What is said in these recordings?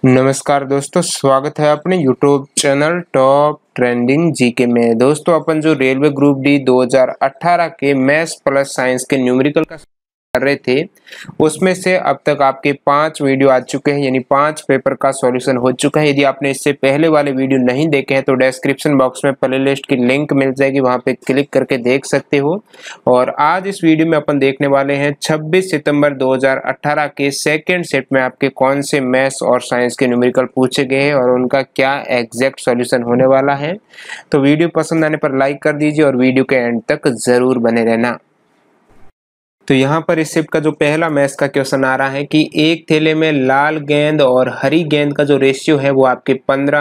नमस्कार दोस्तों, स्वागत है अपने YouTube channel top trending GK में। दोस्तों अपन जो रेलवे ग्रुप डी 2018 के मैथ्स प्लस साइंस के न्यूमेरिकल का कर रहे थे, उसमें से अब तक आपके 5 वीडियो आ चुके हैं, यानी 5 पेपर का सॉल्यूशन हो चुका है। यदि आपने इससे पहले वाले वीडियो नहीं देखे हैं तो डिस्क्रिप्शन बॉक्स में प्लेलिस्ट की लिंक मिल जाएगी, वहां पे क्लिक करके देख सकते हो। और आज इस वीडियो में अपन देखने वाले हैं 26 सितंबर 2018 के सेकेंड सेट में आपके कौन से मैथ्स और साइंस के न्यूमेरिकल पूछे गए हैं और उनका क्या एग्जैक्ट सॉल्यूशन होने वाला है। तो वीडियो पसंद आने पर लाइक कर दीजिए और वीडियो के एंड तक जरूर बने रहना। तो यहाँ पर इस शिफ्ट का जो पहला मैथ्स का क्वेश्चन आ रहा है कि एक थैले में लाल गेंद और हरी गेंद का जो रेशियो है वो आपके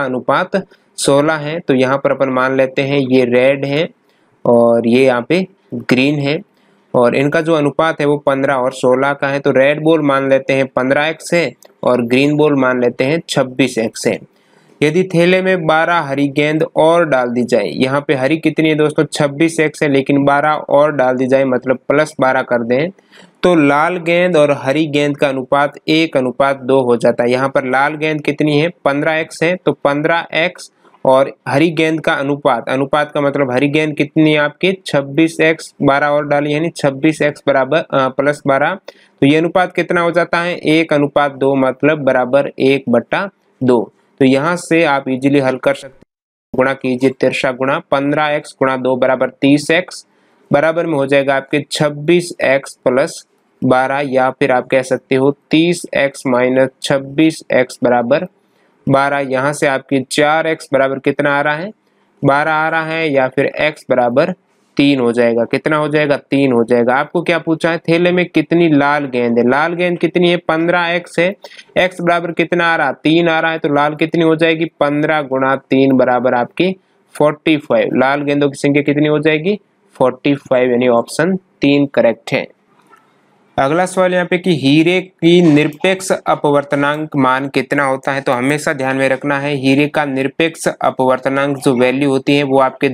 15:16 है। तो यहाँ पर अपन मान लेते हैं ये रेड है और ये यहाँ पे ग्रीन है और इनका जो अनुपात है वो 15 और 16 का है। तो रेड बॉल मान लेते हैं 15x है और ग्रीन बॉल मान लेते हैं 26x है। यदि थैले में 12 हरी गेंद और डाल दी जाए, यहाँ पे हरी कितनी है दोस्तों 26x है, लेकिन 12 और डाल दी जाए मतलब +12 कर दें, तो लाल गेंद और हरी गेंद का अनुपात 1:2 हो जाता है। यहाँ पर लाल गेंद कितनी है 15x है, तो 15x और हरी गेंद का अनुपात का मतलब हरी गेंद कितनी है आपकी 26x, 12 और डाली यानी 26x बराबर +12। तो ये अनुपात कितना हो जाता है 1:2 मतलब बराबर 1/2। तो यहाँ से आप इजीली हल कर सकते हैं। गुणा कीजिए, तिरछा गुणा 15x गुणा 2 बराबर 30x बराबर में हो जाएगा आपके 26x + 12, या फिर आप कह सकते हो 30x - 26x बराबर 12। यहाँ से आपकी 4x बराबर कितना आ रहा है 12 आ रहा है, या फिर x बराबर 3 हो जाएगा। कितना हो जाएगा 3 हो जाएगा। आपको क्या पूछा है थैले में कितनी लाल गेंद है, लाल गेंद कितनी है 15x है, x बराबर कितना आ रहा 3 आ रहा है, तो लाल कितनी हो जाएगी 15 × 3 बराबर आपकी 45। लाल गेंदों की संख्या कितनी हो जाएगी 45, यानी ऑप्शन 3 करेक्ट है। अगला सवाल यहाँ पे कि हीरे की निरपेक्ष अपवर्तनांक मान कितना होता है। तो हमेशा ध्यान में रखना है हीरे का निरपेक्ष अपवर्तनांक जो वैल्यू होती है वो आपके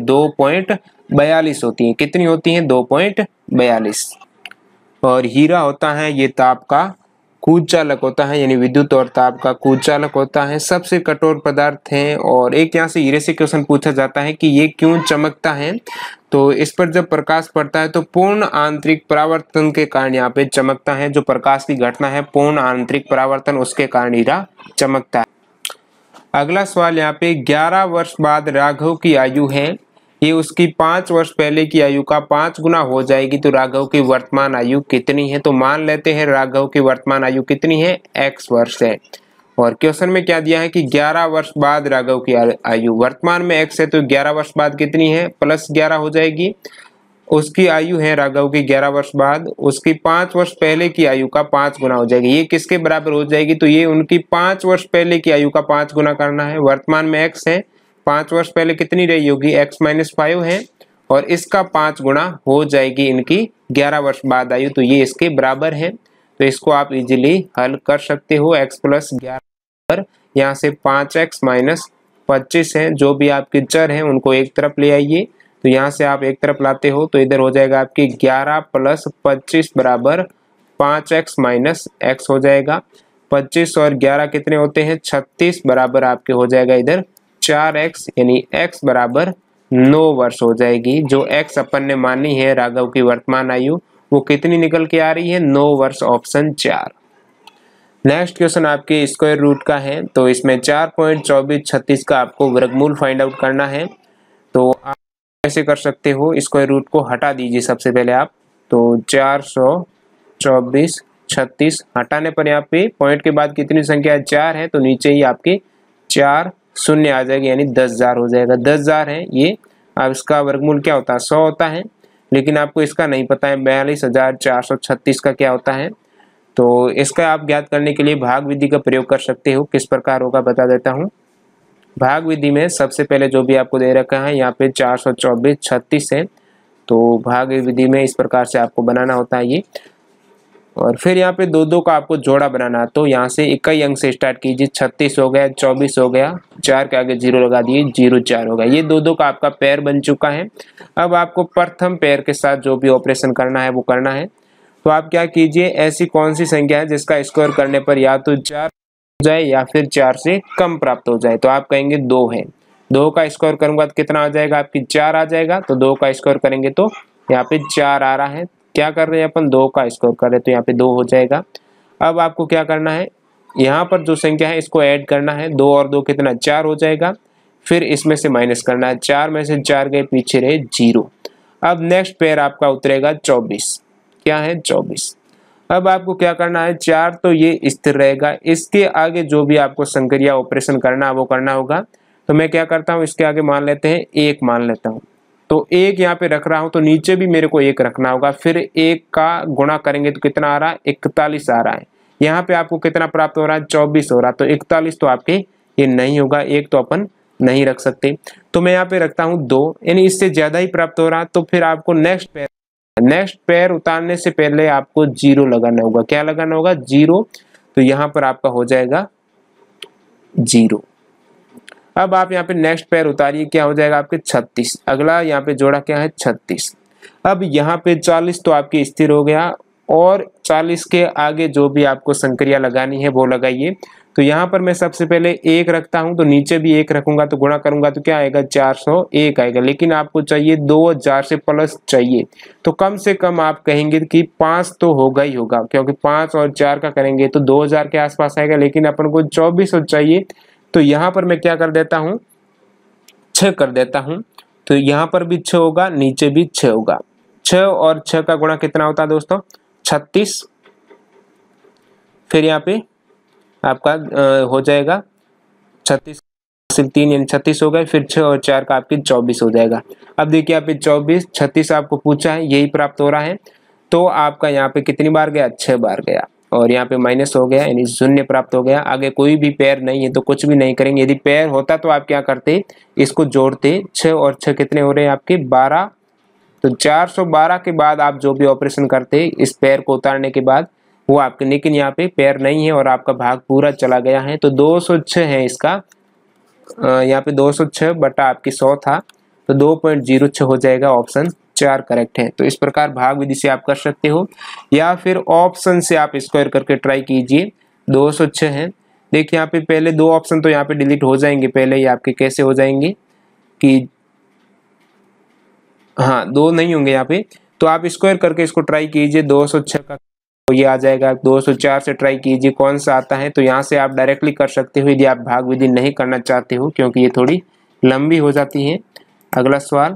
2.42 होती है। कितनी होती है 2.42। और हीरा होता है ये ताप का कुचालक होता है, यानी विद्युत और ताप का कुचालक होता है, सबसे कठोर पदार्थ है। और एक यहाँ से हीरे से क्वेश्चन पूछा जाता है कि ये क्यों चमकता है। तो इस पर जब प्रकाश पड़ता है तो पूर्ण आंतरिक परावर्तन के कारण यहाँ पे चमकता है। जो प्रकाश की घटना है पूर्ण आंतरिक परावर्तन, उसके कारण हीरा चमकता है। अगला सवाल यहाँ पे 11 वर्ष बाद राघव की आयु है, ये उसकी 5 वर्ष पहले की आयु का 5 गुना हो जाएगी, तो राघव की वर्तमान आयु कितनी है। तो मान लेते हैं राघव की वर्तमान आयु कितनी है x वर्ष है। और क्वेश्चन में क्या दिया है कि 11 वर्ष बाद राघव की आयु, वर्तमान में x है तो 11 वर्ष बाद कितनी है +11 हो जाएगी। उसकी आयु है राघव की 11 वर्ष बाद, उसकी 5 वर्ष पहले की आयु का 5 गुना हो जाएगी। ये किसके बराबर हो जाएगी, तो ये उनकी 5 वर्ष पहले की आयु का 5 गुना करना है। वर्तमान में x है, 5 वर्ष पहले कितनी रही होगी x - 5 है, और इसका 5 गुना हो जाएगी इनकी 11 वर्ष बाद आयु, तो ये इसके बराबर है। तो इसको आप इजीली हल कर सकते हो। x + 11, यहाँ से 5x - 25 है, जो भी आपके चर हैं उनको एक तरफ ले आइए। तो यहाँ से आप एक तरफ लाते हो तो इधर हो जाएगा आपकी 11 + 25 बराबर 5x - x हो जाएगा। 25 और 11 कितने होते हैं 36 बराबर आपके हो जाएगा इधर 4x, यानी x बराबर 9 वर्ष हो जाएगी। जो x अपन ने मानी है राघव की वर्तमान आयु वो कितनी निकल के आ रही है 9 वर्ष, ऑप्शन 4। नेक्स्ट क्वेश्चन आपके स्क्वायर रूट का है। तो इसमें 4.2436 का आपको वर्गमूल फाइंड आउट करना है। तो आप कैसे कर सकते हो, स्क्वायर रूट को हटा दीजिए सबसे पहले आप। तो 42436 हटाने पर यहाँ पे पॉइंट के बाद कितनी संख्या है 4 है, तो नीचे ही आपके 4 शून्य आ जाएगी, यानी 10,000 हो जाएगा। 10,000 है ये। अब इसका वर्गमूल क्या होता है 100 होता है, लेकिन आपको इसका नहीं पता है 42,436 का क्या होता है। तो इसका आप ज्ञात करने के लिए भाग विधि का प्रयोग कर सकते हो। किस प्रकार होगा बता देता हूँ। भाग विधि में सबसे पहले जो भी आपको दे रखा है यहाँ पे 42436 है, तो भाग विधि में इस प्रकार से आपको बनाना होता है ये। और फिर यहाँ पे 2 का आपको जोड़ा बनाना है। तो यहाँ से इकाई अंक से स्टार्ट कीजिए, 36 हो गया, 24 हो गया, 4 के आगे 0 लगा दिए, 0 4 हो गया। ये 2 का आपका पेयर बन चुका है। अब आपको प्रथम पेयर के साथ जो भी ऑपरेशन करना है वो करना है। तो आप क्या कीजिए, ऐसी कौन सी संख्या है जिसका स्क्वायर करने पर या तो 4 जाए या फिर 4 से कम प्राप्त हो जाए। तो आप कहेंगे 2 है, 2 का स्क्वायर करूंगा तो कितना आ जाएगा, आपकी 4 आ जाएगा। तो 2 का स्क्वायर करेंगे तो यहाँ पे 4 आ रहा है। क्या कर रहे हैं अपन, 2 का स्क्वायर कर रहे हैं तो यहाँ पे 2 हो जाएगा। अब आपको क्या करना है, यहाँ पर जो संख्या है इसको ऐड करना है, 2 और 2 कितना 4 हो जाएगा। फिर इसमें से माइनस करना है, 4 में से 4 गए, पीछे रहे 0। अब नेक्स्ट पेयर आपका उतरेगा 24, क्या है 24। अब आपको क्या करना है, 4 तो ये स्थिर रहेगा, इसके आगे जो भी आपको संक्रिया ऑपरेशन करना है वो करना होगा। तो मैं क्या करता हूँ, इसके आगे मान लेते हैं 1 मान लेता हूँ। तो 1 यहाँ पे रख रहा हूँ तो नीचे भी मेरे को 1 रखना होगा। फिर 1 का गुणा करेंगे तो कितना आ रहा है, 41 आ रहा है। यहाँ पे आपको कितना प्राप्त हो रहा है, 24 हो रहा है। तो 41 तो आपके ये नहीं होगा, 1 तो अपन नहीं रख सकते। तो मैं यहाँ पे रखता हूँ 2, यानी इससे ज्यादा ही प्राप्त हो रहा है। तो फिर आपको नेक्स्ट पेयर उतारने से पहले आपको 0 लगाना होगा। क्या लगाना होगा, 0। तो यहाँ पर आपका हो जाएगा 0। अब आप यहाँ पे नेक्स्ट पेयर उतारिए, क्या हो जाएगा आपके 36। अगला यहाँ पे जोड़ा क्या है 36। अब यहाँ पे 40 तो आपकी स्थिर हो गया, और 40 के आगे जो भी आपको संक्रिया लगानी है वो लगाइए। तो यहाँ पर मैं सबसे पहले 1 रखता हूँ, तो नीचे भी 1 रखूंगा, तो गुणा करूंगा तो क्या आएगा 401 आएगा। लेकिन आपको चाहिए 2000 से प्लस चाहिए, तो कम से कम आप कहेंगे कि 5 तो होगा ही होगा, क्योंकि 5 और 4 का करेंगे तो 2000 के आसपास आएगा। लेकिन अपन को 24 चाहिए, तो यहाँ पर मैं क्या कर देता हूँ, 6 कर देता हूँ। तो यहाँ पर भी 6 होगा, नीचे भी 6 होगा। 6 और 6 का गुणा कितना होता है दोस्तों, 36। फिर यहाँ पे आपका हो जाएगा 36 सिर्फ 3 यानी 36 हो गए। फिर 6 और 4 का आपकी 24 हो जाएगा। अब देखिए यहाँ पे 24 36 आपको पूछा है, यही प्राप्त हो रहा है। तो आपका यहाँ पे कितनी बार गया, 6 बार गया, और यहाँ पे माइनस हो गया यानी 0 प्राप्त हो गया। आगे कोई भी पेयर नहीं है तो कुछ भी नहीं करेंगे। यदि पेयर होता तो आप क्या करते, इसको जोड़ते। 6 और 6 कितने हो रहे हैं आपके 12। तो 412 के बाद आप जो भी ऑपरेशन करते इस पेयर को उतारने के बाद वो आपके, लेकिन यहाँ पे पेयर नहीं है और आपका भाग पूरा चला गया है। तो 206 है इसका, यहाँ पे 206 बटा आपकी 100 था, तो 2.06 हो जाएगा। ऑप्शन 4 करेक्ट है। तो इस प्रकार भाग विधि से आप कर सकते हो, या फिर ऑप्शन से आप स्क्वायर करके ट्राई कीजिए। 206 है। देखिए यहाँ पे पहले 2 ऑप्शन तो यहाँ पे डिलीट हो जाएंगे, पहले ही आपके कैसे हो जाएंगे कि हाँ 2 नहीं होंगे यहाँ पे। तो आप स्क्वायर करके इसको ट्राई कीजिए। 206 का तो ये आ जाएगा। 204 से ट्राई कीजिए कौन सा आता है। तो यहाँ से आप डायरेक्टली कर सकते हो यदि आप भाग विधि नहीं करना चाहते हो, क्योंकि ये थोड़ी लंबी हो जाती है। अगला सवाल,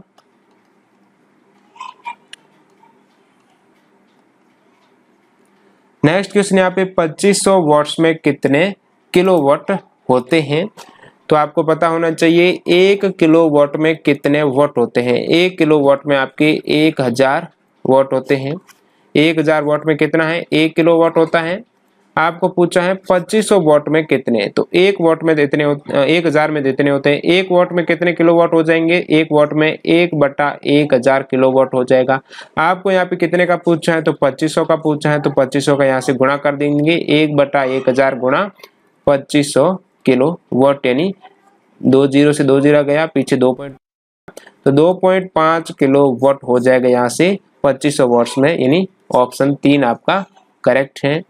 नेक्स्ट क्वेश्चन यहाँ पे 2500 वॉट्स में कितने किलोवाट होते हैं। तो आपको पता होना चाहिए 1 किलोवाट में कितने वाट होते हैं। 1 किलोवाट में आपके 1000 वाट होते हैं। 1000 वाट में कितना है, 1 किलोवाट होता है। आपको पूछा है 2500 वाट में कितने, तो 1 वाट में इतने 1000 में इतने होते हैं। 1 वाट में कितने किलोवाट हो जाएंगे, 1 वाट में 1/1000 किलोवाट हो जाएगा। आपको यहाँ पे कितने का पूछा है, तो 2500 का पूछा है। तो 2500 का यहाँ से गुणा कर देंगे, 1/1000 गुणा 2500 किलोवाट, यानी 2 0 से 2 0 गया, पीछे 2 तो 2.5 किलोवाट हो जाएगा यहाँ से 2500 वॉट्स में, यानी ऑप्शन 3 आपका करेक्ट है।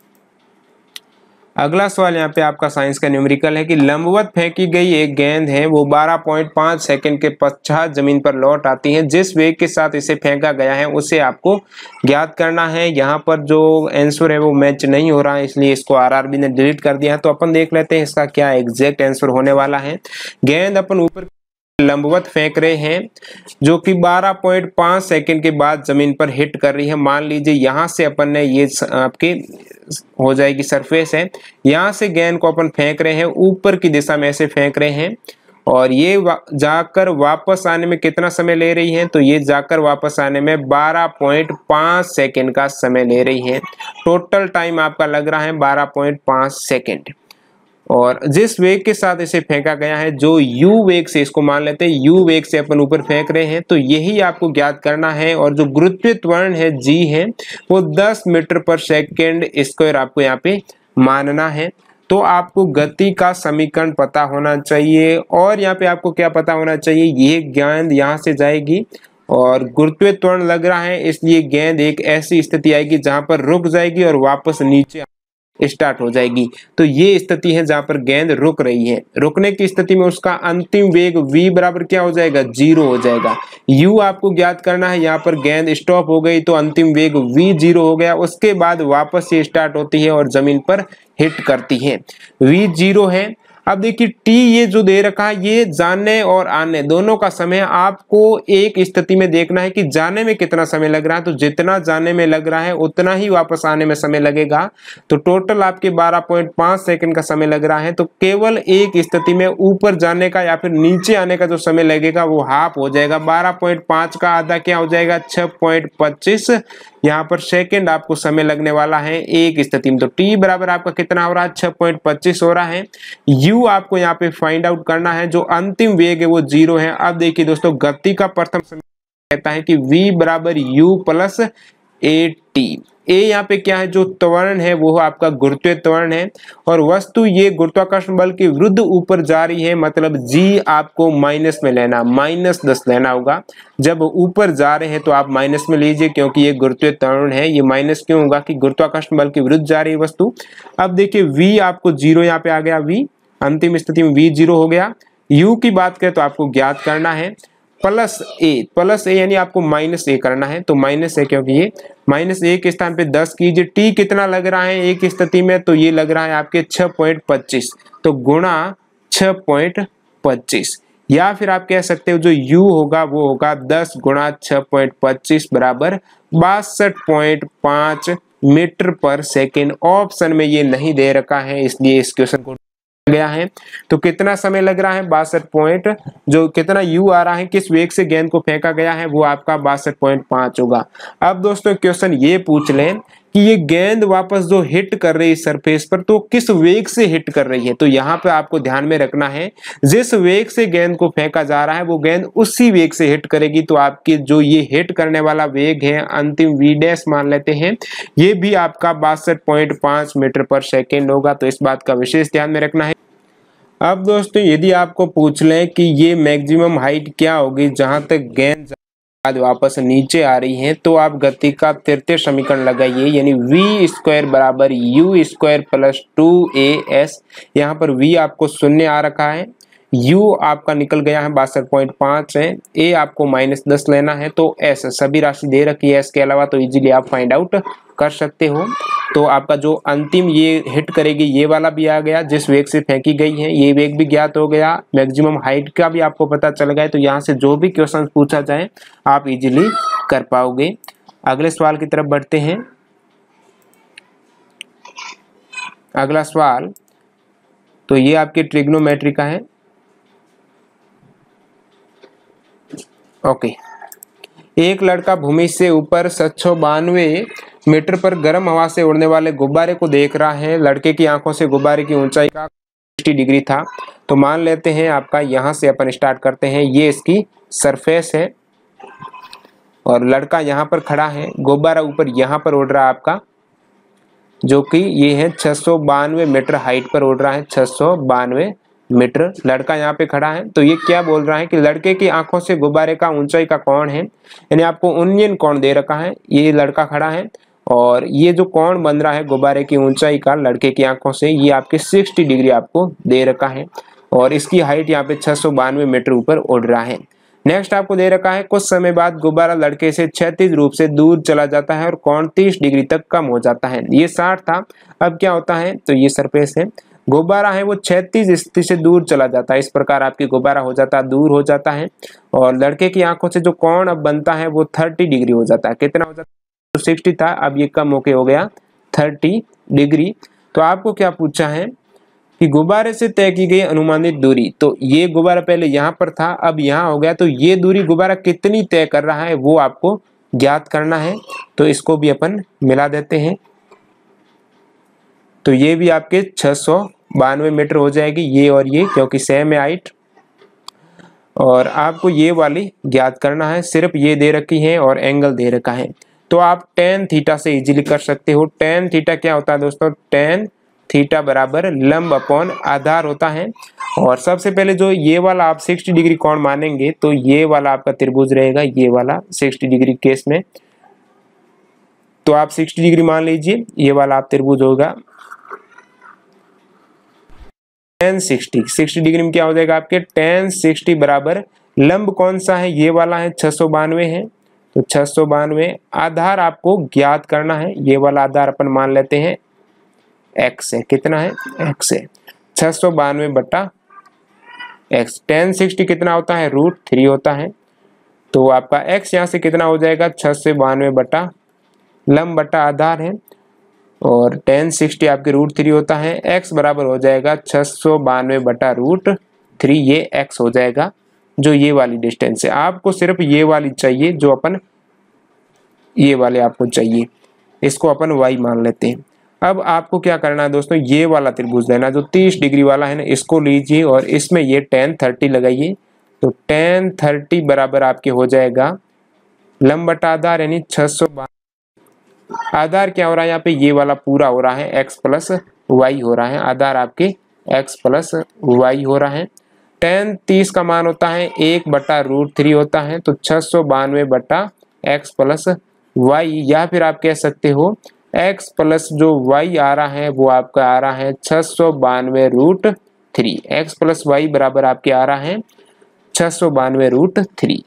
अगला सवाल यहाँ पे आपका साइंस का न्यूमेरिकल है कि लंबवत फेंकी गई एक गेंद है, वो 12.5 सेकंड के पश्चात जमीन पर लौट आती है। जिस वेग के साथ इसे फेंका गया है उसे आपको ज्ञात करना है। यहाँ पर जो आंसर है वो मैच नहीं हो रहा है, इसलिए इसको आरआरबी ने डिलीट कर दिया है। तो अपन देख लेते हैं इसका क्या एग्जैक्ट आंसर होने वाला है। गेंद अपन ऊपर लंबवत फेंक रहे हैं, जो कि 12.5 सेकंड के बाद जमीन पर हिट कर रही है। मान लीजिए यहाँ से अपन ने ये आपके हो जाएगी सरफेस है, यहाँ से गेंद को अपन फेंक रहे हैं, ऊपर की दिशा में ऐसे फेंक रहे हैं, और ये जाकर वापस आने में कितना समय ले रही है, तो ये जाकर वापस आने में 12.5 सेकंड का समय ले रही है। टोटल टाइम आपका लग रहा है 12.5 सेकंड। और जिस वेग के साथ इसे फेंका गया है, जो यू वेग से, इसको मान लेते हैं यू वेग से अपन ऊपर फेंक रहे हैं, तो यही आपको ज्ञात करना है। और जो गुरुत्वीय त्वरण है जी है, वो 10 मीटर पर सेकेंड स्क्वायर आपको यहाँ पे मानना है। तो आपको गति का समीकरण पता होना चाहिए, और यहाँ पे आपको क्या पता होना चाहिए, ये गेंद यहाँ से जाएगी और गुरुत्वीय त्वरण लग रहा है, इसलिए गेंद एक ऐसी स्थिति आएगी जहां पर रुक जाएगी और वापस नीचे स्टार्ट हो जाएगी। तो ये स्थिति है जहां पर गेंद रुक रही है। रुकने की स्थिति में उसका अंतिम वेग v बराबर क्या हो जाएगा, 0 हो जाएगा। u आपको ज्ञात करना है। यहाँ पर गेंद स्टॉप हो गई तो अंतिम वेग v 0 हो गया। उसके बाद वापस ये स्टार्ट होती है और जमीन पर हिट करती है। v 0 है। अब देखिए t ये जो दे रखा है, ये जाने और आने दोनों का समय आपको एक स्थिति में देखना है कि जाने में कितना समय लग रहा है। तो जितना जाने में लग रहा है उतना ही वापस आने में समय लगेगा। तो टोटल आपके 12.5 सेकंड का समय लग रहा है। तो केवल एक स्थिति में ऊपर जाने का या फिर नीचे आने का जो समय लगेगा वो हाफ हो जाएगा। 12.5 का आधा क्या हो जाएगा, 6.25 यहाँ पर सेकंड आपको समय लगने वाला है एक स्थिति में। तो t बराबर आपका कितना हो रहा है, 6.25 हो रहा है। u आपको यहाँ पे फाइंड आउट करना है। जो अंतिम वेग है वो 0 है। अब देखिए दोस्तों, गति का प्रथम समय कहता है कि v बराबर u प्लस at। ए यहाँ पे क्या है, जो त्वरण है वो आपका गुरुत्वीय त्वरण है और वस्तु ये गुरुत्वाकर्षण बल के विरुद्ध ऊपर जा रही है। मतलब g आपको माइनस में लेना, -10 लेना होगा। जब ऊपर जा रहे हैं तो आप माइनस में लीजिए, क्योंकि ये गुरुत्वीय त्वरण है। ये माइनस क्यों होगा कि गुरुत्वाकर्षण बल के विरुद्ध जा रही है वस्तु। अब देखिए v आपको 0 यहाँ पे आ गया, v अंतिम स्थिति में v 0 हो गया। u की बात करें तो आपको ज्ञात करना है प्लस ए यानी आपको -a करना है। तो -a क्योंकि ये -a के स्थान पे 10 कीजिए। t कितना लग रहा है एक स्थिति में, तो ये लग रहा है आपके 6.25। तो गुणा 6.25, या फिर आप कह सकते हो जो u होगा वो होगा 10 गुणा 6.25 बराबर 62.5 मीटर पर सेकेंड। ऑप्शन में ये नहीं दे रखा है, इसलिए इस क्वेश्चन को गया है। तो कितना समय लग रहा है, 62 पॉइंट, जो कितना u आ रहा है, किस वेग से गेंद को फेंका गया है, वो आपका 62.5 होगा। अब दोस्तों क्वेश्चन ये पूछ लें कि ये गेंद वापस जो हिट कर रही है सरफेस पर, तो किस वेग से हिट कर रही है। तो यहाँ पे आपको ध्यान में रखना है, जिस वेग से गेंद को फेंका जा रहा है वो गेंद उसी वेग से हिट करेगी। तो आपकी जो ये हिट करने वाला वेग है अंतिम v' मान लेते हैं, ये भी आपका 62.5 मीटर पर सेकेंड होगा। तो इस बात का विशेष ध्यान में रखना है। अब दोस्तों यदि आपको पूछ लें कि ये मैक्सिमम हाइट क्या होगी जहां तक गेंद वापस नीचे आ रही है, तो आप गति का तृतीय समीकरण लगाइए, यानी v² बराबर u² प्लस 2as। यहाँ पर v आपको 0 आ रखा है, u आपका निकल गया है 62.5 है, a आपको -10 लेना है। तो s सभी राशि दे रखी है, s के अलावा, तो इजीली आप फाइंड आउट कर सकते हो। तो आपका जो अंतिम ये हिट करेगी ये वाला भी आ गया, जिस वेग से फेंकी गई है ये वेग भी ज्ञात हो गया, मैक्सिमम हाइट का भी आपको पता चल गया। तो यहाँ से जो भी क्वेश्चन पूछा जाए आप इजीली कर पाओगे। अगले सवाल की तरफ बढ़ते हैं। अगला सवाल तो ये आपके ट्रिग्नोमेट्री का है। ओके, एक लड़का भूमि से ऊपर 792 मीटर पर गर्म हवा से उड़ने वाले गुब्बारे को देख रहा है। लड़के की आंखों से गुब्बारे की ऊंचाई का 60 डिग्री था। तो मान लेते हैं आपका, यहाँ से अपन स्टार्ट करते हैं, ये इसकी सरफेस है और लड़का यहाँ पर खड़ा है, गुब्बारा ऊपर यहाँ पर उड़ रहा है आपका, जो कि ये है 692 मीटर हाइट पर उड़ रहा है, 692 मीटर। लड़का यहाँ पे खड़ा है। तो ये क्या बोल रहा है कि लड़के की आंखों से गुब्बारे का ऊंचाई का कोण है, यानी आपको उन्नयन कोण दे रखा है। ये लड़का खड़ा है और ये जो कोण बन रहा है गुब्बारे की ऊंचाई का लड़के की आंखों से, ये आपके 60 डिग्री आपको दे रखा है और इसकी हाइट यहाँ पे 692 मीटर ऊपर उड़ रहा है। नेक्स्ट आपको दे रखा है, कुछ समय बाद गुब्बारा लड़के से क्षैतिज रूप से दूर चला जाता है और कोण 30 डिग्री तक कम हो जाता है। ये 60 था, अब क्या होता है, तो ये सरफेस है, गुब्बारा है वो क्षैतिज स्थिति से दूर चला जाता है। इस प्रकार आपकी गुब्बारा हो जाता है, दूर हो जाता है और लड़के की आंखों से जो कोण अब बनता है वो 30 डिग्री हो जाता है। कितना हो जाता है, 60 था, अब ये कम होके हो गया 30 डिग्री। तो आपको क्या पूछा है कि गुब्बारे से तय की गई अनुमानित दूरी, तो ये गुब्बारा पहले यहाँ पर था, अब यहाँ हो गया, तो ये दूरी गुब्बारा कितनी तय कर रहा है वो आपको ज्ञात करना है। तो इसको भी अपन मिला देते हैं। तो ये भी आपके 692 मीटर हो जाएगी, ये और ये, क्योंकि सेम है हाइट। और आपको ये वाली ज्ञात करना है, सिर्फ ये दे रखी है और एंगल दे रखा है। तो आप tan थीटा से इजीली कर सकते हो। tan थीटा क्या होता है दोस्तों, tan थीटा बराबर लंब अपॉन आधार होता है। और सबसे पहले जो ये वाला आप 60 डिग्री कोण मानेंगे, तो ये वाला आपका त्रिभुज रहेगा, ये वाला 60 डिग्री केस में, तो आप 60 डिग्री मान लीजिए, ये वाला आप त्रिभुज होगा। tan 60 डिग्री में क्या हो जाएगा आपके tan 60 बराबर लंब कौन सा है, ये वाला है 692 है, तो 692 आधार आपको ज्ञात करना है, ये वाला आधार अपन मान लेते हैं x है, कितना है x है, 692 बटा x। tan 60 कितना होता है √3 होता है, तो आपका x यहाँ से कितना हो जाएगा 692 बटा लंब बटा आधार है, और tan 60 आपके √3 होता है, x बराबर हो जाएगा 692 बटा √3, ये x हो जाएगा जो ये वाली डिस्टेंस है। आपको सिर्फ ये वाली चाहिए, जो अपन ये वाले आपको चाहिए, इसको अपन y मान लेते हैं। अब आपको क्या करना है दोस्तों, ये वाला त्रिभुज लेना जो 30 डिग्री वाला है ना, इसको लीजिए और इसमें ये tan 30 लगाइए, तो tan 30 बराबर आपके हो जाएगा लंब बटा आधार यानी 692। आधार क्या हो रहा है यहाँ पे, ये वाला पूरा हो रहा है x प्लस वाई हो रहा है, आधार आपके x प्लस वाई हो रहा है। tan 30 का मान होता है 1 बटा √3 होता है, तो 692 बटा x प्लस वाई, या फिर आप कह सकते हो x प्लस जो y आ रहा है वो आपका आ रहा है 692 √3, x प्लस वाई बराबर आपके आ रहा है 692 √3।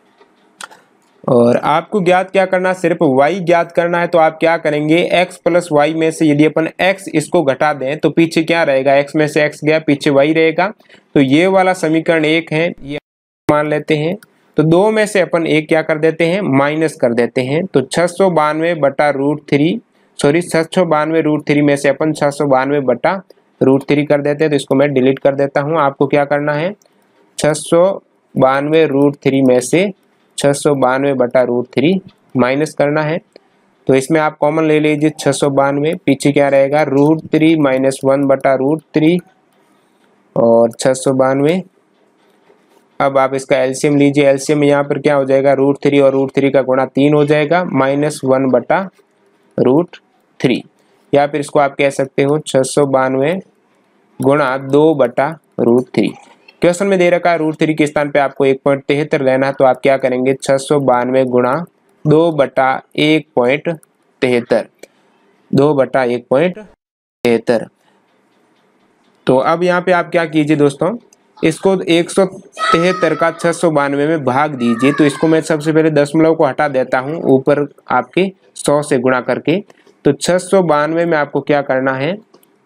और आपको ज्ञात क्या करना, सिर्फ y ज्ञात करना है, तो आप क्या करेंगे x प्लस वाई में से यदि अपन x इसको घटा दें तो पीछे क्या रहेगा, x में से x गया पीछे y रहेगा, तो ये वाला समीकरण 1 है, ये मान लेते हैं, तो 2 में से अपन 1 क्या कर देते हैं माइनस कर देते हैं, तो 692 बटा √3, सॉरी 692 √3 में से अपन 692 बटा √3 कर देते हैं, तो इसको मैं डिलीट कर देता हूँ। आपको क्या करना है 692 √3 में से 692 बटा √3 माइनस करना है, तो इसमें आप कॉमन ले लीजिए 692, पीछे क्या रहेगा √3 माइनस 1 बटा √3 और 692। अब आप इसका एलसीएम लीजिए, एलसीएम यहाँ पर क्या हो जाएगा √3 और √3 का गुणा 3 हो जाएगा, माइनस 1 बटा √3, या फिर इसको आप कह सकते हो 692 गुणा 2 बटा √3। क्वेश्चन में दे रखा है √3 के स्थान पे आपको 1.73 लेना है, तो आप क्या करेंगे 692 गुणा 2 बटा 1.73, 2 बटा 1.73। तो अब यहाँ पे आप क्या कीजिए दोस्तों, इसको 173 का 692 में भाग दीजिए, तो इसको मैं सबसे पहले दशमलव को हटा देता हूँ ऊपर आपके 100 से गुणा करके, तो 692 में आपको क्या करना है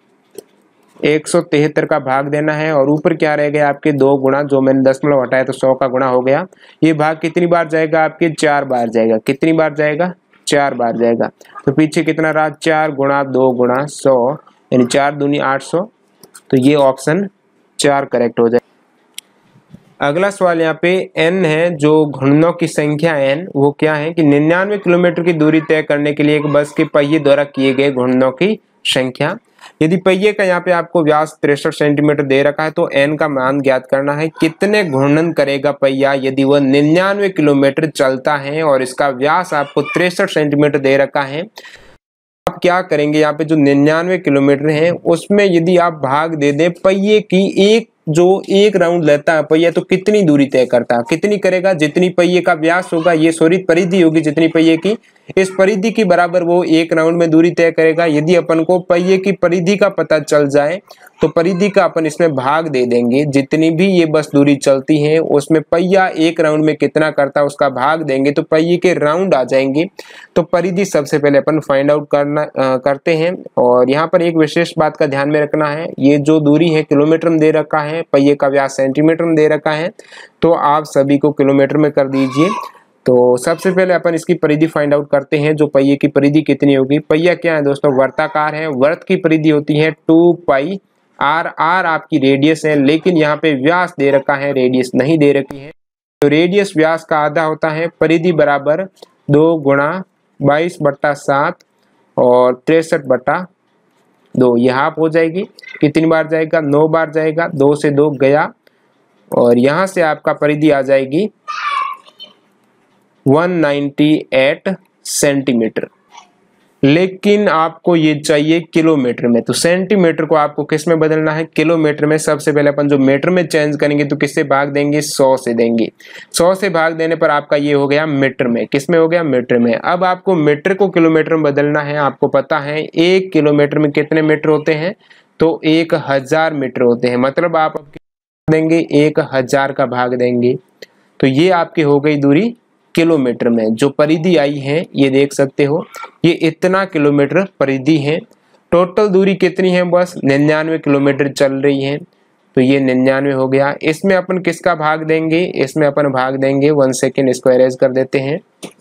173 का भाग देना है, और ऊपर क्या रह गया आपके 2 गुणा, जो मैंने दशमलव हटाया तो 100 का गुणा हो गया। ये भाग कितनी बार जाएगा आपके 4 बार जाएगा, कितनी बार जाएगा 4 बार जाएगा, तो पीछे कितना रहा 4 गुणा 2 गुणा 100 यानी 4 दूनी 800, तो ये ऑप्शन 4 करेक्ट हो जाए। अगला सवाल यहाँ पे n है, जो घूर्णनों की संख्या n वो क्या है कि 99 किलोमीटर की दूरी तय करने के लिए एक बस के पहिए द्वारा किए गए घूर्णनों की संख्या। यदि पहिए का यहाँ पे आपको व्यास 63 सेंटीमीटर दे रखा है, तो n का मान ज्ञात करना है, कितने घूर्णन करेगा पहिया यदि वह 99 किलोमीटर चलता है और इसका व्यास आपको 63 सेंटीमीटर दे रखा है। आप क्या करेंगे, यहाँ पे जो 99 किलोमीटर है उसमें यदि आप भाग दे दें पहिए की, जो एक राउंड लेता है पहिया, तो कितनी दूरी तय करता है, कितनी करेगा, जितनी पहिए का व्यास होगा, ये सॉरी परिधि होगी जितनी पहिए की, इस परिधि की बराबर वो एक राउंड में दूरी तय करेगा। यदि अपन को पहिए की परिधि का पता चल जाए तो परिधि का अपन इसमें भाग दे देंगे, जितनी भी ये बस दूरी चलती है उसमें पहिया एक राउंड में कितना करता है उसका भाग देंगे, तो पहिए के राउंड आ जाएंगे। तो परिधि सबसे पहले अपन फाइंड आउट करते हैं, और यहाँ पर एक विशेष बात का ध्यान में रखना है, ये जो दूरी है किलोमीटर में दे रखा है, पहिए का व्यास सेंटीमीटर में दे रखा है, तो आप सभी को किलोमीटर में कर दीजिए। तो सबसे पहले अपन इसकी परिधि फाइंड आउट करते हैं, जो पहिए की परिधि कितनी होगी। पहिया क्या है दोस्तों, वर्ताकार है, वर्त की परिधि होती है 2 पाई r, r आपकी रेडियस है, लेकिन यहाँ पे व्यास दे रखा है, रेडियस नहीं दे रखी है, तो रेडियस व्यास का आधा होता है। परिधि बराबर 2 गुणा 22 बट्टा 7 और 63 बट्टा 2, ये हाफ हो जाएगी। कितनी बार जाएगा 9 बार जाएगा, 2 से 2 गया, और यहाँ से आपका परिधि आ जाएगी 198 सेंटीमीटर, लेकिन आपको ये चाहिए किलोमीटर में, तो सेंटीमीटर को आपको किस में बदलना है, किलोमीटर में। सबसे पहले अपन जो मीटर में चेंज करेंगे तो किससे भाग देंगे, 100 से देंगे। 100 से भाग देने पर आपका ये हो गया मीटर में, किस में हो गया, मीटर में। अब आपको मीटर को किलोमीटर में बदलना है। आपको पता है 1 किलोमीटर में कितने मीटर होते हैं, तो 1000 मीटर होते हैं। मतलब आप देंगे 1000 का भाग देंगे तो ये आपकी हो गई दूरी किलोमीटर में। जो परिधि आई है ये देख सकते हो, ये इतना किलोमीटर परिधि है। टोटल दूरी कितनी है, बस 99 किलोमीटर चल रही है। तो ये 99 हो गया। इसमें अपन किसका भाग देंगे, इसमें अपन भाग देंगे 1 सेकेंड, इसको एरेज कर देते हैं।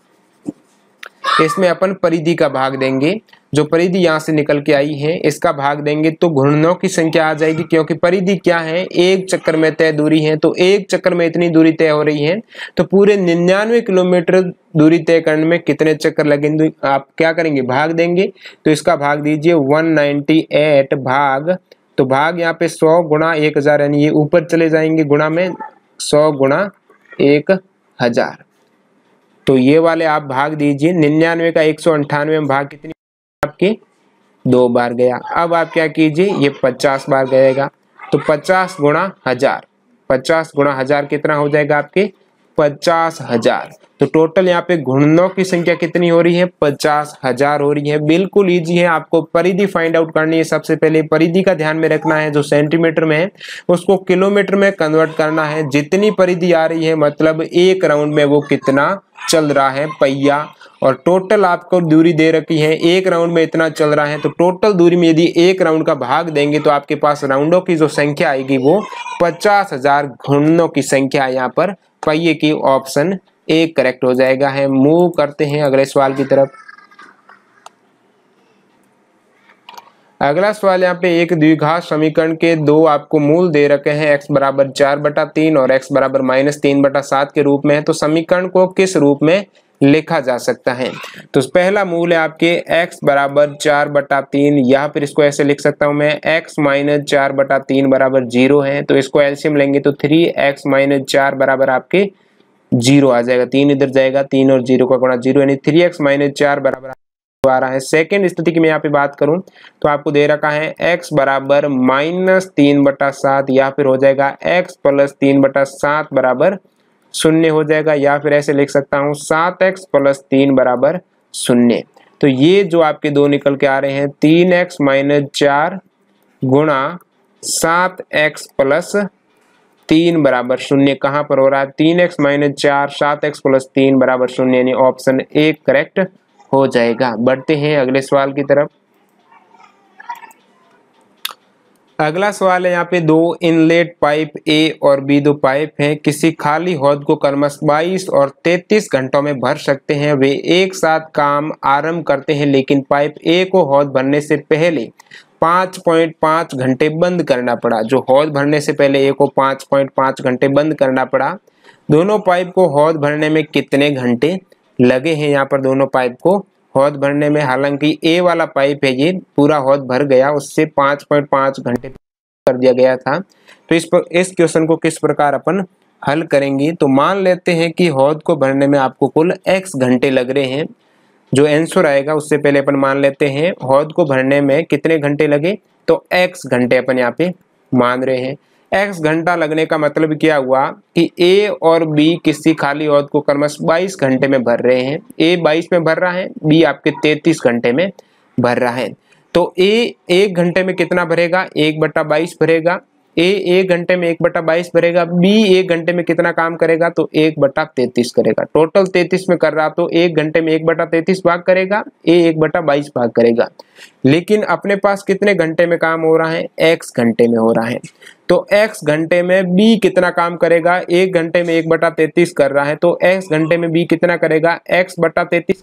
इसमें अपन परिधि का भाग देंगे, जो परिधि यहाँ से निकल के आई है इसका भाग देंगे तो घूर्णनों की संख्या आ जाएगी। क्योंकि परिधि क्या है, एक चक्कर में तय दूरी है, तो एक चक्कर में इतनी दूरी तय हो रही है। तो पूरे 99 किलोमीटर दूरी तय करने में कितने चक्कर लगेंगे, आप क्या करेंगे, भाग देंगे। तो इसका भाग दीजिए 198 भाग, तो भाग यहाँ पे 100 गुणा 1000, यानी ये ऊपर चले जाएंगे गुणा में 100 गुणा 1000। तो ये वाले आप भाग दीजिए। 99 का 198 में भाग कितनी आपके 2 बार गया। अब आप क्या कीजिए, ये 50 बार गएगा तो 50 गुणा 1000, 50 गुणा 1000 कितना हो जाएगा आपके 50,000। तो टोटल यहाँ पे घूर्णनों की संख्या कितनी हो रही है, 50,000 हो रही है। बिल्कुल इजी है, आपको परिधि फाइंड आउट करनी है। सबसे पहले परिधि का ध्यान में रखना है, जो सेंटीमीटर में है उसको किलोमीटर में कन्वर्ट करना है। जितनी परिधि आ रही है मतलब एक राउंड में वो कितना चल रहा है पहिया, और टोटल आपको दूरी दे रखी है, एक राउंड में इतना चल रहा है। तो टोटल दूरी में यदि एक राउंड का भाग देंगे तो आपके पास राउंडों की जो संख्या आएगी वो 50,000 घूर्णनों की संख्या यहाँ पर पहिए की। ऑप्शन ए करेक्ट हो जाएगा है। मूव करते हैं अगले सवाल की तरफ। अगला सवाल यहाँ पे एक द्विघात समीकरण के दो आपको मूल दे रखे हैं, x बराबर 4/3 और x बराबर -3/7 के रूप में है। तो समीकरण को किस रूप में लिखा जा सकता है। तो पहला मूल है आपके x बराबर 4/3, या फिर इसको ऐसे लिख सकता हूं मैं x - 4/3 बराबर 0 है। तो इसको एलसीएम लेंगे तो 3x - 4 बराबर आपके 0 आ जाएगा। 3 इधर जाएगा, 3 और 0 का गुणा 0, यानी 3x - 4 बराबर आ रहा है। सेकेंड स्थिति की मैं यहाँ पे बात करूं तो आपको दे रखा है x बराबर -3/7, या फिर हो जाएगा x + 3/7 बराबर 0 हो जाएगा, या फिर ऐसे लिख सकता हूं 7x + 3 बराबर 0। तो ये जो आपके दो निकल के आ रहे हैं 3x - 4 गुणा 7x + 3 बराबर 0 कहाँ पर हो रहा है, 3x - 4 7x + 3 बराबर 0, यानी ऑप्शन ए करेक्ट हो जाएगा। बढ़ते हैं अगले सवाल की तरफ। अगला सवाल है यहाँ पे दो इनलेट पाइप ए और बी, दो पाइप हैं, किसी खाली हौद को क्रमश 22 और 33 घंटों में भर सकते हैं। वे एक साथ काम आरंभ करते हैं, लेकिन पाइप ए को हौद भरने से पहले 5.5 घंटे बंद करना पड़ा। जो हौद भरने से पहले ए को 5.5 घंटे बंद करना पड़ा। दोनों पाइप को हौद भरने में कितने घंटे लगे हैं यहाँ पर दोनों पाइप को हौद भरने में। हालांकि ए वाला पाइप है ये पूरा हौद भर गया, उससे 5.5 घंटे कर दिया गया था। तो इस क्वेश्चन को किस प्रकार अपन हल करेंगे। तो मान लेते हैं कि हौद को भरने में आपको कुल x घंटे लग रहे हैं। जो आंसर आएगा उससे पहले अपन मान लेते हैं हौद को भरने में कितने घंटे लगे, तो x घंटे अपन यहाँ पे मान रहे हैं। x घंटा लगने का मतलब क्या हुआ कि a और b किसी खाली हौद को क्रमश 22 घंटे में भर रहे हैं। a 22 में भर रहा है, b आपके 33 घंटे में भर रहा है। तो a 1 घंटे में कितना भरेगा, 1/22 भरेगा। a 1 घंटे में 1/22 भरेगा। b 1 घंटे में कितना काम करेगा, तो 1/33 करेगा। टोटल 33 में कर रहा तो 1 घंटे में 1/33 भाग करेगा, a 1/22 भाग करेगा। लेकिन अपने पास कितने घंटे में काम हो रहा है, x घंटे में हो रहा है। तो x घंटे में b कितना काम करेगा, 1 घंटे में 1/33 कर रहा है, तो x घंटे में b कितना करेगा, x/33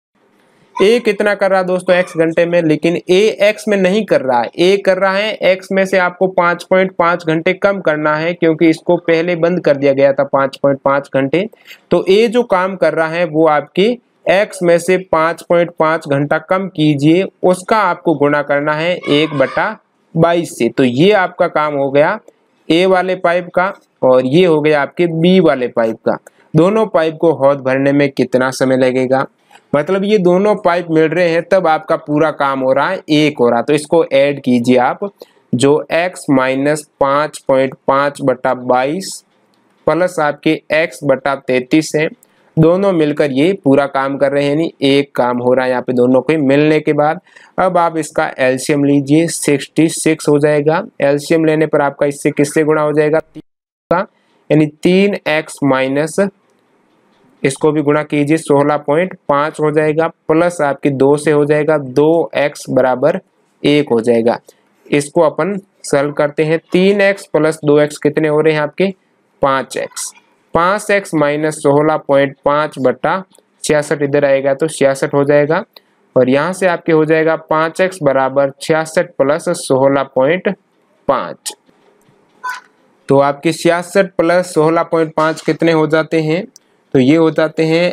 a कितना कर रहा है दोस्तों x घंटे में, लेकिन a x में नहीं कर रहा है, a कर रहा है x में से आपको 5.5 घंटे कम करना है, क्योंकि इसको पहले बंद कर दिया गया था 5.5 घंटे। तो a जो काम कर रहा है वो आपके x में से 5.5 घंटा कम कीजिए, उसका आपको गुणा करना है 1/22 से। तो ये आपका काम हो गया a वाले पाइप का, और ये हो गया आपके b वाले पाइप का। दोनों पाइप को हौद भरने में कितना समय लगेगा, मतलब ये दोनों पाइप मिल रहे हैं तब आपका पूरा काम हो रहा है, एक हो रहा। तो इसको ऐड कीजिए आप, जो x - 5.5/22 प्लस आपके x/33 है। दोनों मिलकर ये पूरा काम कर रहे हैं, यानी एक काम हो रहा है यहाँ पे दोनों के मिलने के बाद। अब आप इसका एलसीएम लीजिए, 66 हो जाएगा। एलसीएम लेने पर आपका इससे किससे गुणा हो जाएगा, 3 का, यानी 3x माइनस इसको भी गुणा कीजिए 16.5 हो जाएगा, प्लस आपकी 2 से हो जाएगा 2x बराबर 1 हो जाएगा। इसको अपन सॉल्व करते हैं। 3x प्लस 2x कितने हो रहे हैं आपके 5x। 5x माइनस 16.5 बटा 66 इधर आएगा तो 66 हो जाएगा, और यहाँ से आपके हो जाएगा 5x बराबर 66 प्लस 16.5। तो आपके 66 प्लस 16.5 कितने हो जाते हैं, तो ये हो जाते हैं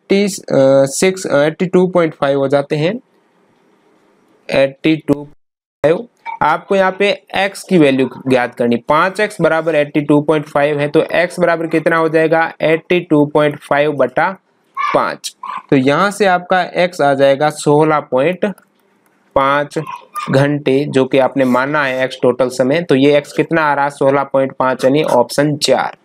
82.5 हो जाते हैं, 82.5। आपको यहाँ पे x की वैल्यू ज्ञात करनी। 5x बराबर 82.5 है, तो x बराबर कितना हो जाएगा 82.5 बटा 5। तो यहाँ से आपका x आ जाएगा 16.5 घंटे, जो कि आपने माना है x टोटल समय। तो ये x कितना आ रहा है 16.5, यानी ऑप्शन 4।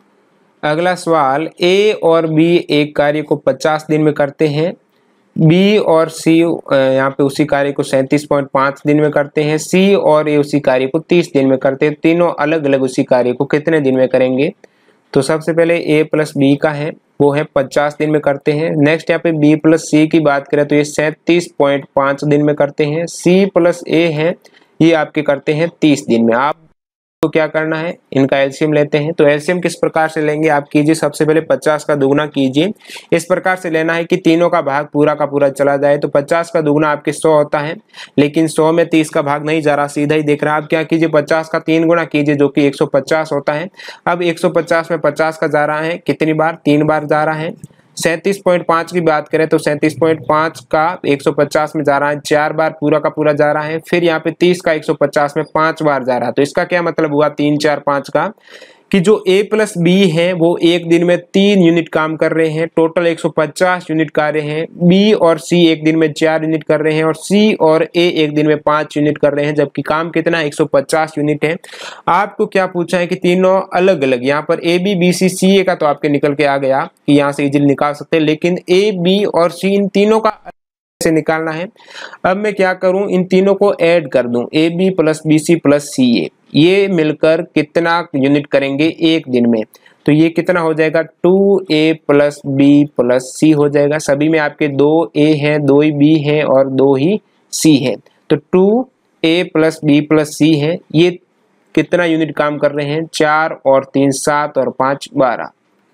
अगला सवाल, A और B एक कार्य को 50 दिन में करते हैं, B और C यहाँ पे उसी कार्य को 37.5 दिन में करते हैं, C और A उसी कार्य को 30 दिन में करते हैं। तीनों अलग अलग उसी कार्य को कितने दिन में करेंगे। तो सबसे पहले A प्लस B का है, वो है 50 दिन में करते हैं। नेक्स्ट यहाँ पे B प्लस C की बात करें तो ये 37.5 दिन में करते हैं। C प्लस A है, ये आपके करते हैं 30 दिन में। आप तो क्या करना है, इनका एलसीएम लेते हैं। तो एलसीएम किस प्रकार से लेंगे आप कीजिए, सबसे पहले 50 का दुगना कीजिए। इस प्रकार से लेना है कि तीनों का भाग पूरा का पूरा चला जाए। तो 50 का दुगना आपके 100 होता है, लेकिन 100 में 30 का भाग नहीं जा रहा, सीधा ही देख रहा है। आप क्या कीजिए 50 का 3 गुना कीजिए, जो कि 150 होता है। अब 150 में 50 का जा रहा है कितनी बार, 3 बार जा रहा है। 37.5 की बात करें तो 37.5 का 150 में जा रहा है 4 बार, पूरा का पूरा जा रहा है। फिर यहाँ पे 30 का 150 में 5 बार जा रहा है। तो इसका क्या मतलब हुआ 3 4 5 का, कि जो A प्लस B है वो एक दिन में 3 यूनिट काम कर रहे हैं। टोटल 150 यूनिट कार्य हैं। B और C एक दिन में 4 यूनिट कर रहे हैं, और C और A एक दिन में 5 यूनिट कर रहे हैं, जबकि काम कितना 150 यूनिट है। आपको क्या पूछा है कि तीनों अलग अलग, यहाँ पर A B B C C A का तो आपके निकल के आ गया कि यहाँ से इजीली निकाल सकते हैं, लेकिन A B और C इन तीनों का से निकालना है। अब मैं क्या करूं, इन तीनों को ऐड कर दूं, A B plus B C plus C A, ये मिलकर कितना यूनिट करेंगे एक दिन में। तो ये कितना हो जाएगा 2a प्लस बी प्लस सी हो जाएगा। सभी में आपके 2a हैं, 2 ही b हैं और 2 ही c हैं। तो 2a प्लस बी प्लस सी है, ये कितना यूनिट काम कर रहे हैं 4 और 3 7 और 5 12,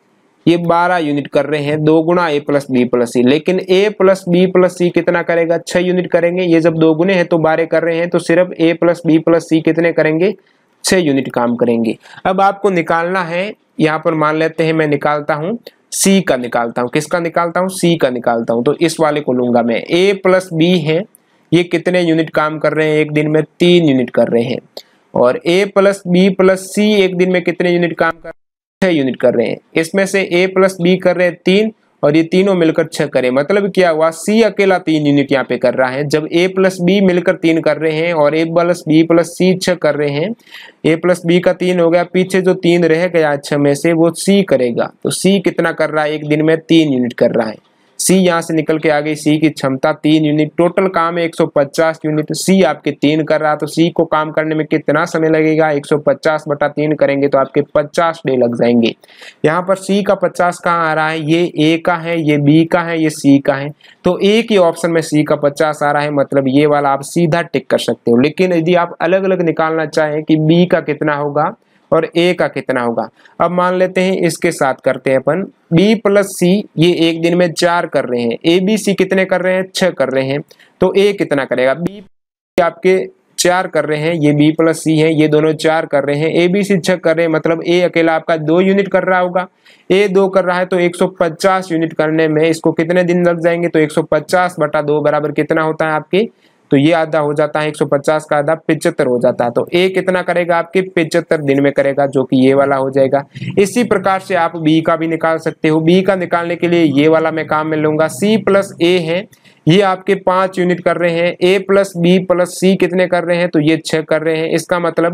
ये 12 यूनिट कर रहे हैं। 2 गुना A plus B plus C, लेकिन A plus B plus C कितना करेगा 6 यूनिट करेंगे। ये जब 2 गुने हैं तो 12 कर रहे हैं, तो सिर्फ A plus B plus C कितने करेंगे 6 यूनिट काम करेंगे। अब आपको निकालना है, यहाँ पर मान लेते हैं मैं निकालता हूँ सी का, निकालता हूँ किसका निकालता हूँ सी का निकालता हूँ। तो इस वाले को लूंगा मैं, ए प्लस बी है, ये कितने यूनिट काम कर रहे हैं एक दिन में 3 यूनिट कर रहे हैं, और A plus B plus C एक दिन में कितने यूनिट काम कर 6 यूनिट कर रहे हैं। इसमें से a प्लस बी कर रहे हैं 3, और ये तीनों मिलकर 6 करें। मतलब क्या हुआ c अकेला 3 यूनिट यहाँ पे कर रहा है, जब a प्लस बी मिलकर 3 कर रहे हैं और a plus B plus C 6 कर रहे हैं। a प्लस बी का 3 हो गया, पीछे जो 3 रह गया 6 में से वो c करेगा। तो c कितना कर रहा है एक दिन में 3 यूनिट कर रहा है। C यहाँ से निकल के आ गई, C की क्षमता 3 यूनिट, टोटल काम है 150 यूनिट। C आपके 3 कर रहा है, तो C को काम करने में कितना समय लगेगा 150 बटा 3 करेंगे तो आपके 50 डे लग जाएंगे। यहाँ पर C का 50 कहाँ आ रहा है, ये A का है, ये B का है, ये C का है। तो A के ऑप्शन में C का 50 आ रहा है, मतलब ये वाला आप सीधा टिक कर सकते हो। लेकिन यदि आप अलग अलग निकालना चाहें कि B का कितना होगा और A का कितना होगा, अब मान लेते हैं इसके साथ करते हैं अपन। B प्लस सी ये एक दिन में 4 कर रहे हैं, A B C कितने कर रहे हैं 6 कर रहे हैं, तो A कितना करेगा, B आपके 4 कर रहे हैं, ये B प्लस सी है, ये दोनों 4 कर रहे हैं, A B C 6 कर रहे हैं, मतलब A अकेला आपका 2 यूनिट कर रहा होगा। A 2 कर रहा है, तो 150 यूनिट करने में इसको कितने दिन लग जाएंगे, तो 150 बटा 2 बराबर कितना होता है आपके, तो ये आधा हो जाता है 150 का आधा 75 हो जाता है। तो A कितना करेगा आपके 75 दिन में करेगा, जो कि ये वाला हो जाएगा। इसी प्रकार से आप B का भी निकाल सकते हो। B का निकालने के लिए ये वाला मैं काम में लूंगा, C प्लस A है, ये आपके 5 यूनिट कर रहे हैं। A plus B plus C कितने कर रहे हैं, तो ये 6 कर रहे हैं। इसका मतलब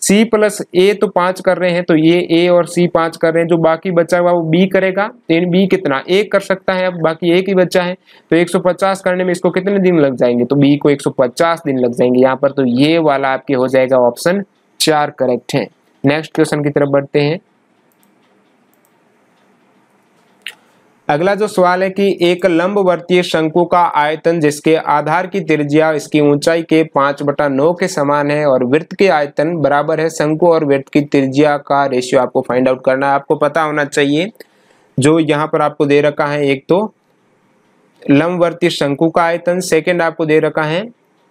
C प्लस A तो 5 कर रहे हैं, तो ये A और C 5 कर रहे हैं, जो बाकी बचा हुआ वो B करेगा। तो इन B कितना 1 कर सकता है, अब बाकी 1 ही बचा है, तो 150 करने में इसको कितने दिन लग जाएंगे, तो B को 150 दिन लग जाएंगे यहाँ पर। तो ये वाला आपके हो जाएगा ऑप्शन 4 करेक्ट है। नेक्स्ट क्वेश्चन की तरफ बढ़ते हैं। अगला जो सवाल है कि एक लंबवर्तीय शंकु का आयतन जिसके आधार की त्रिज्या इसकी ऊंचाई के 5/9 के समान है और वृत्त के आयतन बराबर है, शंकु और वृत्त की त्रिज्या का रेशियो आपको फाइंड आउट करना है। आपको पता होना चाहिए जो यहाँ पर आपको दे रखा है, एक तो लंबवर्तीय शंकु का आयतन, सेकेंड आपको दे रखा है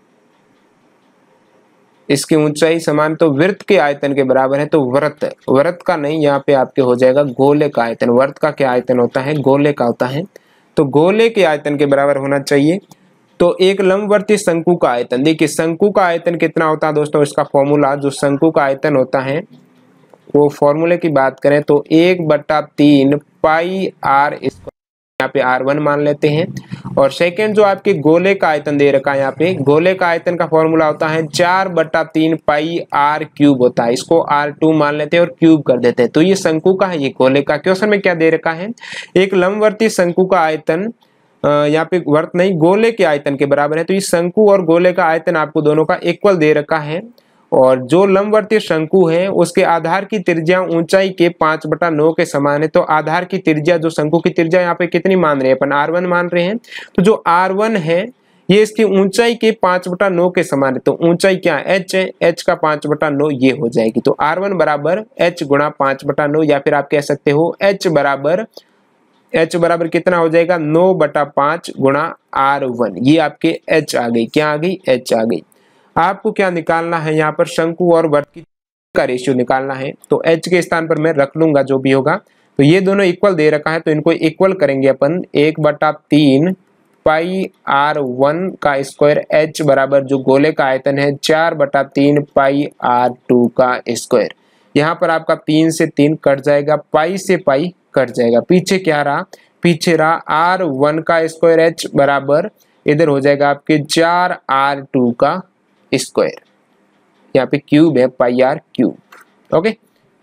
इसकी ऊंचाई समान, तो वृत्त के आयतन के बराबर है। तो वृत्त का नहीं, यहाँ पे आपके हो जाएगा गोले का आयतन। वृत्त का क्या आयतन होता है, गोले का होता है, तो गोले के आयतन के बराबर होना चाहिए। तो एक लंबवर्तीय शंकु का आयतन, देखिए शंकु का आयतन कितना होता है दोस्तों, इसका फॉर्मूला जो शंकु का आयतन होता है वो फॉर्मूले की बात करें तो 1/3 पाई आर, इसको यहाँ पे R1 मान लेते हैं। और सेकेंड जो आपके गोले का आयतन दे रखा है, यहाँ पे गोले का आयतन का फॉर्मूला होता है 4/3 पाई R क्यूब होता है, इसको R2 मान लेते हैं और क्यूब कर देते हैं। तो ये शंकु का है, ये गोले का। क्वेश्चन में क्या दे रखा है, एक लंबवर्तीय शंकु का आयतन यहाँ पे वर्त नहीं गोले के आयतन के बराबर है। तो ये शंकु और गोले का आयतन आपको दोनों का इक्वल दे रखा है, और जो लंबवर्तीय शंकु है उसके आधार की त्रिज्या ऊंचाई के 5/9 के समान है। तो आधार की त्रिज्या, जो शंकु की त्रिज्या यहाँ पे कितनी मान रहे हैं अपन, R1 मान रहे हैं। तो जो R1 है ये इसकी ऊंचाई के 5/9 के समान है। तो ऊंचाई क्या h है, h का 5/9 ये हो जाएगी। तो R1 बराबर h गुणा 5/9, या फिर आप कह सकते हो h बराबर कितना हो जाएगा 9/5 गुणा R1। ये आपके h आ गई, क्या आ गई, h आ गई। आपको क्या निकालना है यहाँ पर, शंकु और वृत्त की का रेशियो निकालना है। तो h के स्थान पर मैं रख लूंगा जो भी होगा। तो ये दोनों इक्वल दे रखा है, तो इनको इक्वल करेंगे अपन। 1/3 पाई R1 का स्क्वायर, h बराबर जो गोले का आयतन है 4/3 पाई R2 का स्क्वायर। यहाँ पर आपका 3 से 3 कट जाएगा, पाई से पाई कट जाएगा, पीछे क्या रहा, पीछे रहा R1 का स्क्वायर, h बराबर इधर हो जाएगा आपके 4R2 का स्क्वायर, यहाँ पे क्यूब है, पाई आर क्यूब। ओके,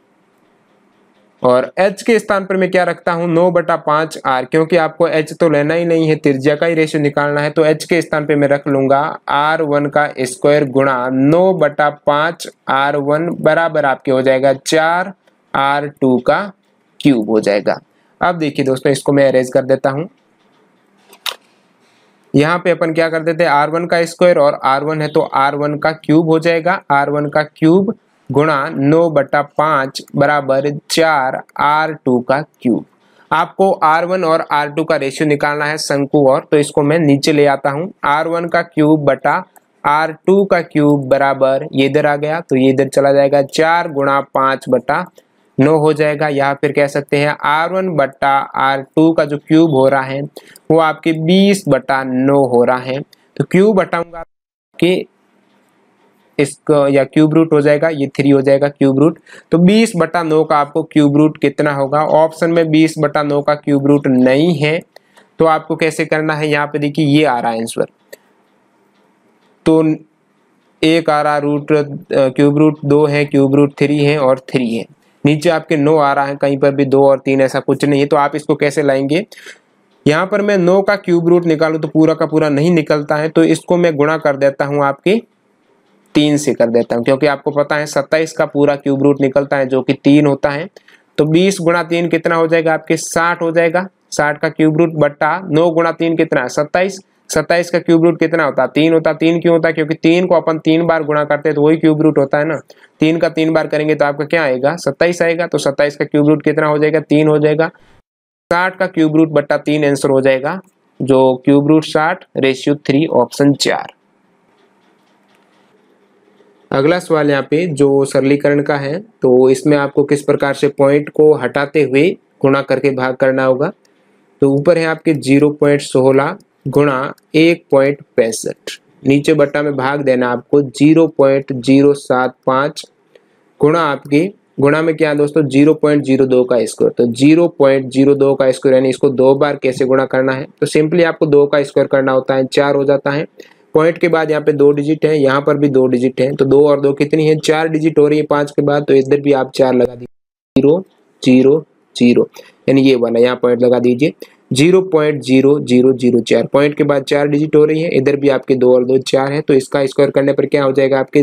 और h के स्थान पर मैं क्या रखता हूं 9/5 R, क्योंकि आपको h तो लेना ही नहीं है, त्रिज्या का ही रेशियो निकालना है। तो h के स्थान पे मैं रख लूंगा R1 का स्क्वायर गुणा 9/5 R1 बराबर आपके हो जाएगा 4R2 का क्यूब हो जाएगा। अब देखिए दोस्तों, इसको मैं अरेंज कर देता हूं। यहाँ पे अपन क्या कर देते हैं, R1 का स्क्वायर और R1 है तो R1 का क्यूब हो जाएगा, R1 का क्यूब गुणा 9/5 बराबर 4R2 का क्यूब। आपको R1 और R2 का रेशियो निकालना है शंकु और, तो इसको मैं नीचे ले आता हूँ। R1 का क्यूब बटा R2 का क्यूब बराबर ये इधर आ गया, तो ये इधर चला जाएगा, 4 गुणा 5/9 हो जाएगा। या फिर कह सकते हैं R1 बटा R2 का जो क्यूब हो रहा है वो आपके 20/9 हो रहा है। तो क्यूब हटाऊंगा कि इसको, या क्यूब रूट हो जाएगा, ये 3 हो जाएगा क्यूब रूट। तो 20/9 का आपको क्यूब रूट कितना होगा, ऑप्शन में 20/9 का क्यूब रूट नहीं है। तो आपको कैसे करना है, यहाँ पे देखिए ये आ रहा है आंसर, तो एक आ रहा रूट क्यूब रूट 2 है, क्यूब रूट 3 है और 3 है, नीचे आपके 9 आ रहा है, कहीं पर भी 2 और 3 ऐसा कुछ नहीं है। तो आप इसको कैसे लाएंगे, यहाँ पर मैं 9 का क्यूब रूट निकालूं तो पूरा का पूरा नहीं निकलता है, तो इसको मैं गुणा कर देता हूँ आपके 3 से कर देता हूँ, क्योंकि आपको पता है 27 का पूरा क्यूब रूट निकलता है जो कि 3 होता है। तो 20 गुणा 3 कितना हो जाएगा आपके 60 हो जाएगा, 60 का क्यूब रूट बटा 9 गुणा 3 कितना है 27, 27 का क्यूब रूट कितना होता है 3 होता है। 3 क्यों होता है, क्योंकि 3 को अपन 3 बार गुणा करते हैं तो वही क्यूब रूट होता है ना। 3 का 3 बार करेंगे तो आपका क्या आएगा 27 आएगा। तो 27 का क्यूब रूट कितना हो जाएगा 3 हो जाएगा। 60 का क्यूब रूट बटा 3 आंसर हो जाएगा, जो क्यूब रूट 60 रेशियो 3 ऑप्शन 4। अगला सवाल यहाँ पे जो सरलीकरण का है, तो इसमें आपको किस प्रकार से पॉइंट को हटाते हुए गुणा करके भाग करना होगा। तो ऊपर है आपके 0.16 गुणा 1.65, नीचे बट्टा में भाग देना आपको 0.075 गुणा आपके, गुणा में क्या है दोस्तों 0.02 का स्क्वायर। तो 0.02 का स्क्वायर यानी इसको 2 बार कैसे गुणा करना है, तो सिंपली आपको 2 का स्क्वायर करना होता है 4 हो जाता है, पॉइंट के बाद यहाँ पे 2 डिजिट है, यहाँ पर भी 2 डिजिट है, तो 2 और 2 कितनी है, 4 डिजिट हो रही है 5 के बाद, तो इधर भी आप 4 लगा दीजिए, 0 0 0, यानी ये वाला यहाँ पॉइंट लगा दीजिए 0.0004। पॉइंट के बाद 4 डिजिट हो रही है, इधर भी आपके 2 और 2 4 है, तो इसका स्क्वायर करने पर क्या हो जाएगा आपके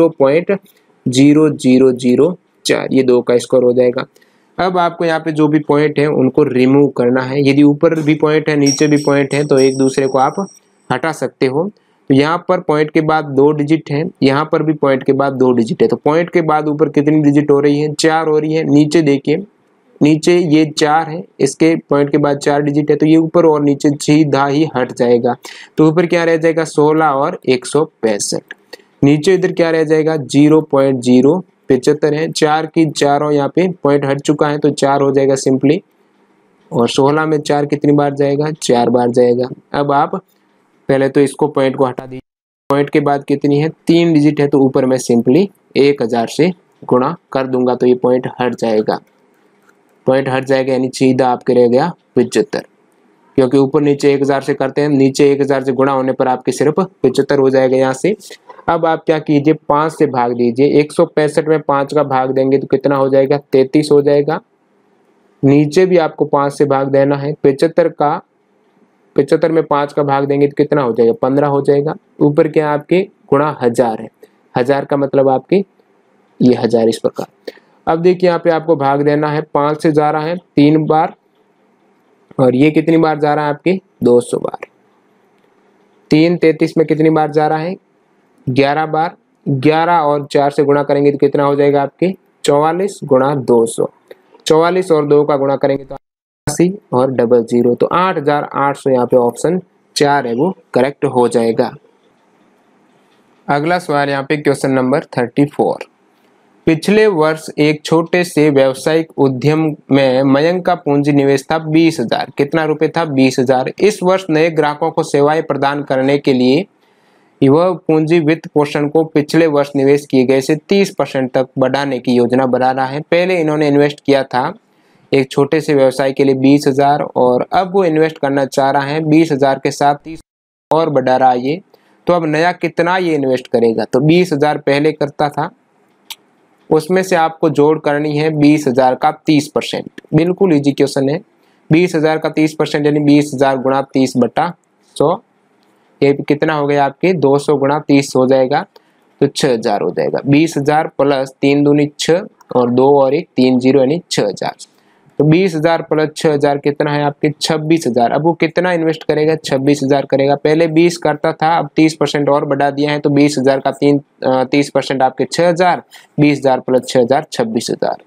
0.0004, ये 2 का स्क्वायर हो जाएगा। अब आपको यहाँ पे जो भी पॉइंट है उनको रिमूव करना है। यदि ऊपर भी पॉइंट है नीचे भी पॉइंट है तो एक दूसरे को आप हटा सकते हो। तो यहाँ पर पॉइंट के बाद 2 डिजिट है, यहाँ पर भी पॉइंट के बाद 2 डिजिट है, तो पॉइंट के बाद ऊपर कितनी डिजिट हो रही है, 4 हो रही है। नीचे देखिए, नीचे ये 4 है, इसके पॉइंट के बाद 4 डिजिट है, तो ये ऊपर और नीचे सीधा ही हट जाएगा। तो ऊपर क्या रह जाएगा 16 और 165। नीचे इधर क्या रह जाएगा 0.075 है, 4 की चारों यहाँ पे पॉइंट हट चुका है तो 4 हो जाएगा सिंपली, और 16 में 4 कितनी बार जाएगा, 4 बार जाएगा। अब आप पहले तो इसको पॉइंट को हटा दीजिए, पॉइंट के बाद कितनी है 3 डिजिट है, तो ऊपर मैं सिंपली 1000 से गुणा कर दूंगा तो ये पॉइंट हट जाएगा। पॉइंट हट जाएगा यानी सीधा आपके रह गया 75, क्योंकि ऊपर नीचे 1000 से करते हैं, नीचे 1000 से गुणा होने पर आपके सिर्फ 75 हो जाएगा यहाँ से। अब आप क्या कीजिए 5 से भाग दीजिए, 165 में 5 का भाग देंगे तो कितना हो जाएगा 33 हो जाएगा। नीचे भी आपको 5 से भाग देना है, 75 में 5 का भाग देंगे तो कितना हो जाएगा 15 हो जाएगा। ऊपर क्या आपके गुणा 1000 है, 1000 का मतलब आपके ये 1000 इस प्रकार। अब देखिए यहाँ पे आपको भाग देना है, 5 से जा रहा है 3 बार, और ये कितनी बार जा रहा है आपके 200 बार। 3 33 में कितनी बार जा रहा है 11 बार, 11 और 4 से गुणा करेंगे तो कितना हो जाएगा आपके 44 गुणा 200, 44 और 2 का गुणा करेंगे तो 80 और 00, तो 8800 यहाँ पे ऑप्शन 4 है वो करेक्ट हो जाएगा। अगला सवाल यहाँ पे क्वेश्चन नंबर 34। पिछले वर्ष एक छोटे से व्यावसायिक उद्यम में मयंक का पूंजी निवेश था 20,000। कितना रुपए था 20,000। इस वर्ष नए ग्राहकों को सेवाएं प्रदान करने के लिए वह पूंजी वित्त पोषण को पिछले वर्ष निवेश किए गए से 30% तक बढ़ाने की योजना बना रहा है। पहले इन्होंने इन्वेस्ट किया था एक छोटे से व्यवसाय के लिए 20,000, और अब वो इन्वेस्ट करना चाह रहा है 20,000 के साथ 30 और बढ़ा रहा है ये। तो अब नया कितना ये इन्वेस्ट करेगा, तो 20,000 पहले करता था, उसमें से आपको जोड़ करनी है 20,000 का 30%। बिल्कुल इजी क्वेश्चन है। 20,000 का 30% यानी 20,000 गुणा 30/100, ये कितना हो गया आपके 200 गुणा 30 हो जाएगा, तो 6,000 हो जाएगा। 20,000 प्लस 3 दूनी 6 और 2 और 1 3 0 यानी 6,000। तो 20,000 प्लस 6,000 कितना है आपके 26,000। अब वो कितना इन्वेस्ट करेगा 26,000 करेगा। पहले 20 करता था, अब 30% और बढ़ा दिया है, तो 20,000 का 30% आपके 6,000, 20,000 प्लस 6,000 26,000।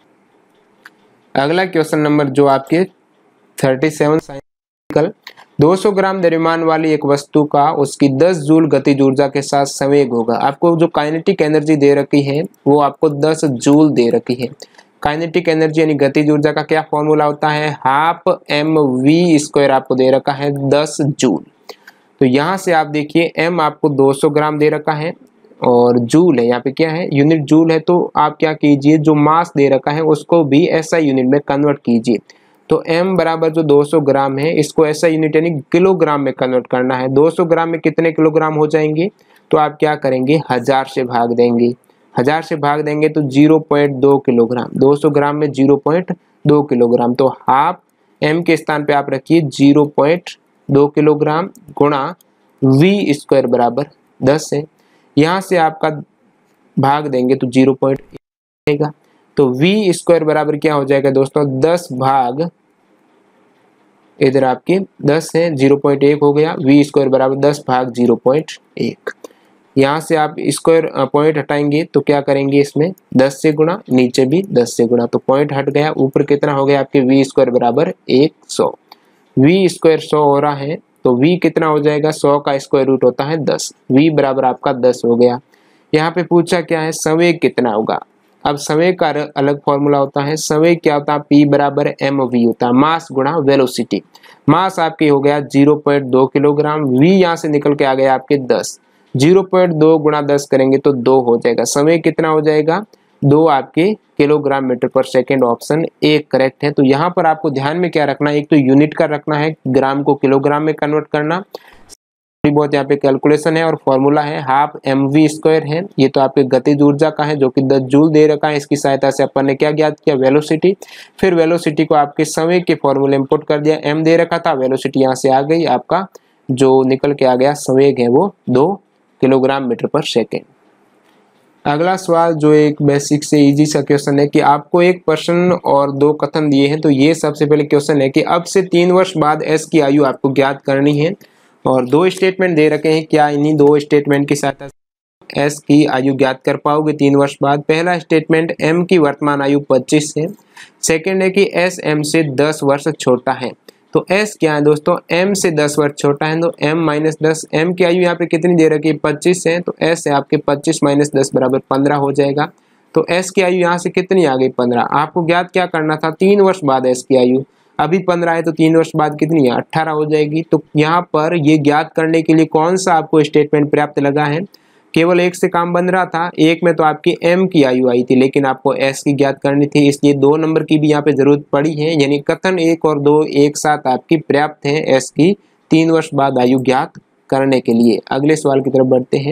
अगला क्वेश्चन नंबर जो आपके 37 साइंटिफिकल 200 ग्राम द्रव्यमान वाली एक वस्तु का उसकी 10 जूल गतिज ऊर्जा के साथ संवेग होगा। आपको जो काइनेटिक एनर्जी दे रखी है वो आपको 10 जूल दे रखी है। काइनेटिक एनर्जी यानी गतिज ऊर्जा का क्या फॉर्मूला होता है, हाफ mv² आपको दे रखा है 10 जूल। तो यहाँ से आप देखिए m आपको 200 ग्राम दे रखा है और जूल है, यहाँ पे क्या है यूनिट जूल है। तो आप क्या कीजिए जो मास दे रखा है उसको भी SI यूनिट में कन्वर्ट कीजिए। तो m बराबर जो 200 ग्राम है इसको SI यूनिट यानी किलोग्राम में कन्वर्ट करना है। 200 ग्राम में कितने किलोग्राम हो जाएंगे, तो आप क्या करेंगे 1000 से भाग देंगे। 1000 से भाग देंगे तो 0.2 किलोग्राम, 200 ग्राम में 0.2 किलोग्राम। तो हाफ m के स्थान पे आप रखिए 0.2 किलोग्राम गुणा v² बराबर 10 है। यहाँ से आपका भाग देंगे तो 0.1 आएगा। तो v² बराबर क्या हो जाएगा दोस्तों 10 भाग, इधर आपके 10 है 0.1 हो गया, v² बराबर 10 भाग 0.1। यहाँ से आप स्क्वायर पॉइंट हटाएंगे तो क्या करेंगे इसमें 10 से गुणा, नीचे भी 10 से गुणा, तो पॉइंट हट गया। ऊपर कितना हो गया आपके v² बराबर 100। v² 100 हो रहा है तो v कितना हो जाएगा 100 का स्क्वायर रूट होता है 10, v बराबर आपका 10 हो गया। यहाँ पे पूछा क्या है संवेग कितना होगा। अब संवेग का अलग फॉर्मूला होता है। संवेग क्या होता है p बराबर mv होता है, मास गुणा वेलोसिटी। मास आपके हो गया 0.2 किलोग्राम, v यहाँ से निकल के आ गया आपके 10, 0.2 गुणा 10 करेंगे तो 2 हो जाएगा। समय कितना हो जाएगा 2 आपके kilogram meter per second, option 1 correct है। तो यहाँ पर आपको ध्यान में क्या रखना है, एक तो यूनिट का रखना है, ग्राम को किलोग्राम में कन्वर्ट करना, थोड़ी बहुत यहाँ पे कैलकुलेशन है और फॉर्मूला है, हाफ mv² है। ये तो आपके गतिज ऊर्जा का है जो कि 10 जूल दे रखा है। इसकी सहायता से अपन ने क्या ज्ञात किया, वेलोसिटी। फिर वेलोसिटी को आपके समय के फॉर्मूले में पुट कर दिया, m दे रखा था, वेलोसिटी यहाँ से आ गई, आपका जो निकल के आ गया संवेग है वो 2 किलोग्राम मीटर पर सेकेंड। अगला सवाल जो एक बेसिक से इजी सा क्वेश्चन है कि आपको एक प्रश्न और 2 कथन दिए हैं। तो ये सबसे पहले क्वेश्चन है कि अब से 3 वर्ष बाद s की आयु आपको ज्ञात करनी है और 2 स्टेटमेंट दे रखे हैं। क्या इन्हीं 2 स्टेटमेंट की सहायता से s की आयु ज्ञात कर पाओगे 3 वर्ष बाद? पहला स्टेटमेंट m की वर्तमान आयु 25 है। सेकेंड है कि s m से 10 वर्ष छोटा है। तो s क्या है दोस्तों, m से 10 वर्ष छोटा है, तो m माइनस 10, m की आयु यहाँ पे कितनी दे रखी है 25 है, तो s है आपके 25 माइनस 10 बराबर 15 हो जाएगा। तो s की आयु यहाँ से कितनी आ गई 15। आपको ज्ञात क्या करना था, 3 वर्ष बाद s की आयु, अभी 15 है तो 3 वर्ष बाद कितनी है 18 हो जाएगी। तो यहाँ पर ये ज्ञात करने के लिए कौन सा आपको स्टेटमेंट पर्याप्त लगा है, केवल एक से काम बन रहा था। एक में तो आपकी m की आयु आई थी लेकिन आपको s की ज्ञात करनी थी, इसलिए 2 नंबर की भी यहाँ पे जरूरत पड़ी है, यानी कथन 1 और 2 एक साथ आपकी पर्याप्त है s की 3 वर्ष बाद आयु ज्ञात करने के लिए। अगले सवाल की तरफ बढ़ते हैं।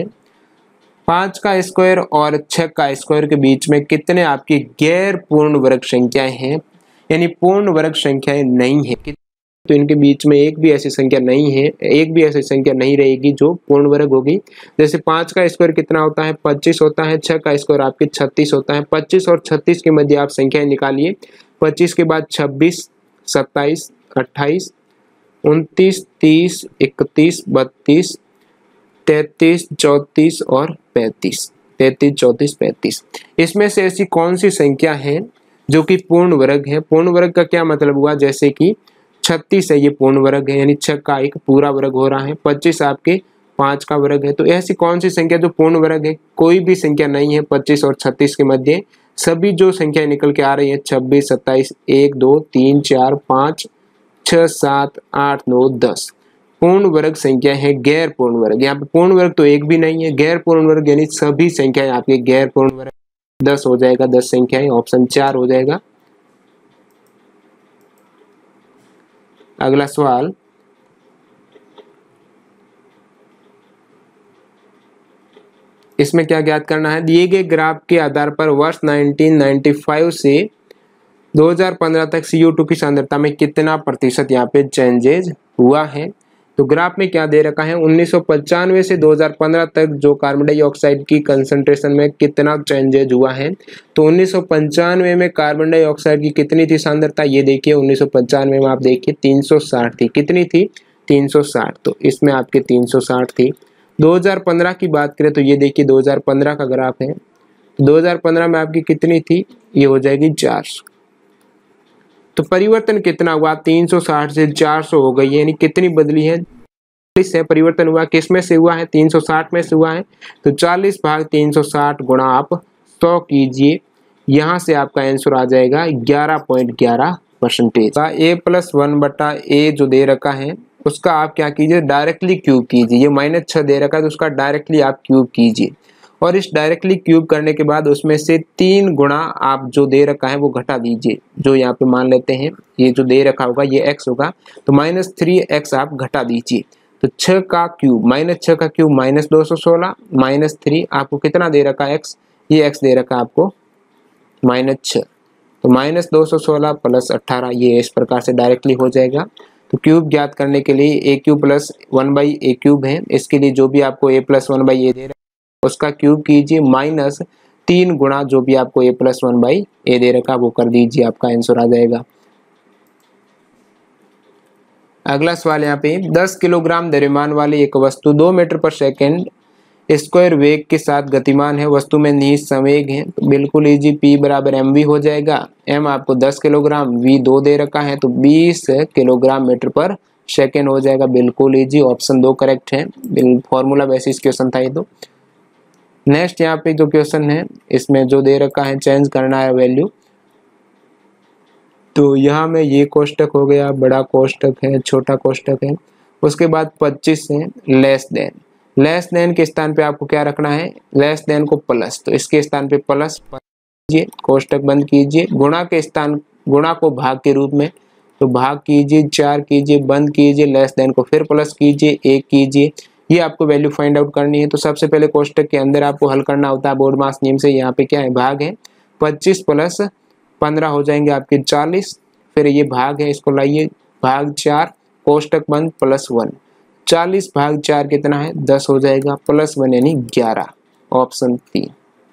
5 का स्क्वायर और 6 का स्क्वायर के बीच में कितने आपकी गैर पूर्ण वर्ग संख्याएं हैं, यानी पूर्ण वर्ग संख्याएं नहीं है। तो इनके बीच में एक भी ऐसी संख्या नहीं है, एक भी ऐसी संख्या नहीं रहेगी जो पूर्ण वर्ग होगी। जैसे 5 का स्क्वायर कितना होता है 25 होता है, 6 का स्क्वायर आपके 36 होता है। 25 और 36 के मध्य आप संख्याएं निकालिए। 25 के बाद 26, 27, 28, 29, 30, 31, 32, 33, 34 और 35। 33, 34, 35। इसमें से ऐसी कौन सी संख्या है जो कि पूर्ण वर्ग है? पूर्ण वर्ग का क्या मतलब हुआ, जैसे कि 36 है ये पूर्ण वर्ग है, यानी 6 का एक पूरा वर्ग हो रहा है। 25 आपके 5 का वर्ग है। तो ऐसी कौन सी संख्या जो पूर्ण वर्ग है? कोई भी संख्या नहीं है 25 और 36 के मध्य। सभी जो संख्याएं निकल के आ रही है 26, 27, 1, 2, 3, 4, 5, 6, 7, 8, 9, 10 पूर्ण वर्ग संख्या है गैर पूर्ण वर्ग। यहाँ पे पूर्ण वर्ग तो एक भी नहीं है, गैर पूर्ण वर्ग यानी सभी संख्याएं आपके गैर पूर्ण वर्ग। 10 हो जाएगा, 10 संख्याएं, ऑप्शन 4 हो जाएगा। अगला सवाल, इसमें क्या ज्ञात करना है, दिए गए ग्राफ के आधार पर वर्ष 1995 से 2015 तक CO2 की सांद्रता में कितना प्रतिशत यहाँ पे चेंजेज हुआ है। तो ग्राफ में क्या दे रखा है, 1995 से 2015 तक जो कार्बन डाइऑक्साइड की कंसंट्रेशन में कितना चेंजेज हुआ है। तो 1995 में कार्बन डाइऑक्साइड की कितनी थी सांद्रता, ये देखिए 1995 में आप देखिए 360 थी। कितनी थी 360, तो इसमें आपके 360 थी। 2015 की बात करें तो ये देखिए 2015 का ग्राफ है। 2015 में आपकी कितनी थी, ये हो जाएगी 400। तो परिवर्तन कितना हुआ, 360 से 400 हो गई, यानी कितनी बदली है, 40 से परिवर्तन हुआ। किस में से हुआ है, 360 में से हुआ है। तो 40 भाग 360 गुणा आप 100 कीजिए, यहाँ से आपका आंसर आ जाएगा 11.11%। a+1/a जो दे रखा है उसका आप क्या कीजिए, डायरेक्टली क्यूब कीजिए। ये -6 दे रखा है तो उसका डायरेक्टली आप क्यूब कीजिए, और इस डायरेक्टली क्यूब करने के बाद उसमें से 3 गुणा आप जो दे रखा है वो घटा दीजिए। जो यहाँ पे मान लेते हैं ये जो दे रखा होगा ये x होगा, तो -3x आप घटा दीजिए। तो 6 का क्यूब -6 का क्यूब -216 -3 आपको कितना दे रखा है x, ये x दे रखा है आपको -6, तो -216 + 18 ये इस प्रकार से डायरेक्टली हो जाएगा। तो क्यूब ज्ञात करने के लिए a³ + 1/a³ है, इसके लिए जो भी आपको a + 1/a दे रहा है उसका क्यूब कीजिए, -3 गुणा जो भी आपको a + 1/a दे रखा वो कर दीजिए, आपका आंसर आ जाएगा। अगला सवाल यहाँ पे 10 किलोग्राम द्रव्यमान वाली एक वस्तु 2 मीटर पर सेकंड स्क्वायर वेग के साथ गतिमान है, वस्तु में निहित संवेग है। तो बिल्कुल इजी, P = mv हो जाएगा। m आपको 10 किलोग्राम, v 2 दे रखा है तो 20 किलोग्राम मीटर पर सेकेंड हो जाएगा। बिल्कुल इजी, ऑप्शन 2 करेक्ट है, फॉर्मूला बेसिस क्वेश्चन था ये। तो नेक्स्ट यहाँ पे जो क्वेश्चन है इसमें जो दे रखा है चेंज करना है वैल्यू। तो यहाँ में ये कोष्टक हो गया, बड़ा कोष्टक है, छोटा कोष्टक है, उसके बाद 25 है, लेस देन के स्थान पे आपको क्या रखना है, लेस देन को प्लस, तो इसके स्थान पे प्लस कीजिए, कोष्टक बंद कीजिए। गुणा के स्थान, गुणा को भाग के रूप में, तो भाग कीजिए, 4 कीजिए, बंद कीजिए, लेस देन को फिर प्लस कीजिए, 1 कीजिए, ये आपको वैल्यू फाइंड आउट करनी है। तो सबसे पहले कोष्टक के अंदर आपको हल करना होता है बोर्ड मास नियम से। यहाँ पे क्या है, भाग है, 25 प्लस 15 हो जाएंगे आपके 40, फिर ये भाग है, इसको लाइए, भाग 4 कोष्टक बंद प्लस 1, 40 भाग 4 कितना है, 10 हो जाएगा, प्लस 1 यानी 11, ऑप्शन 3।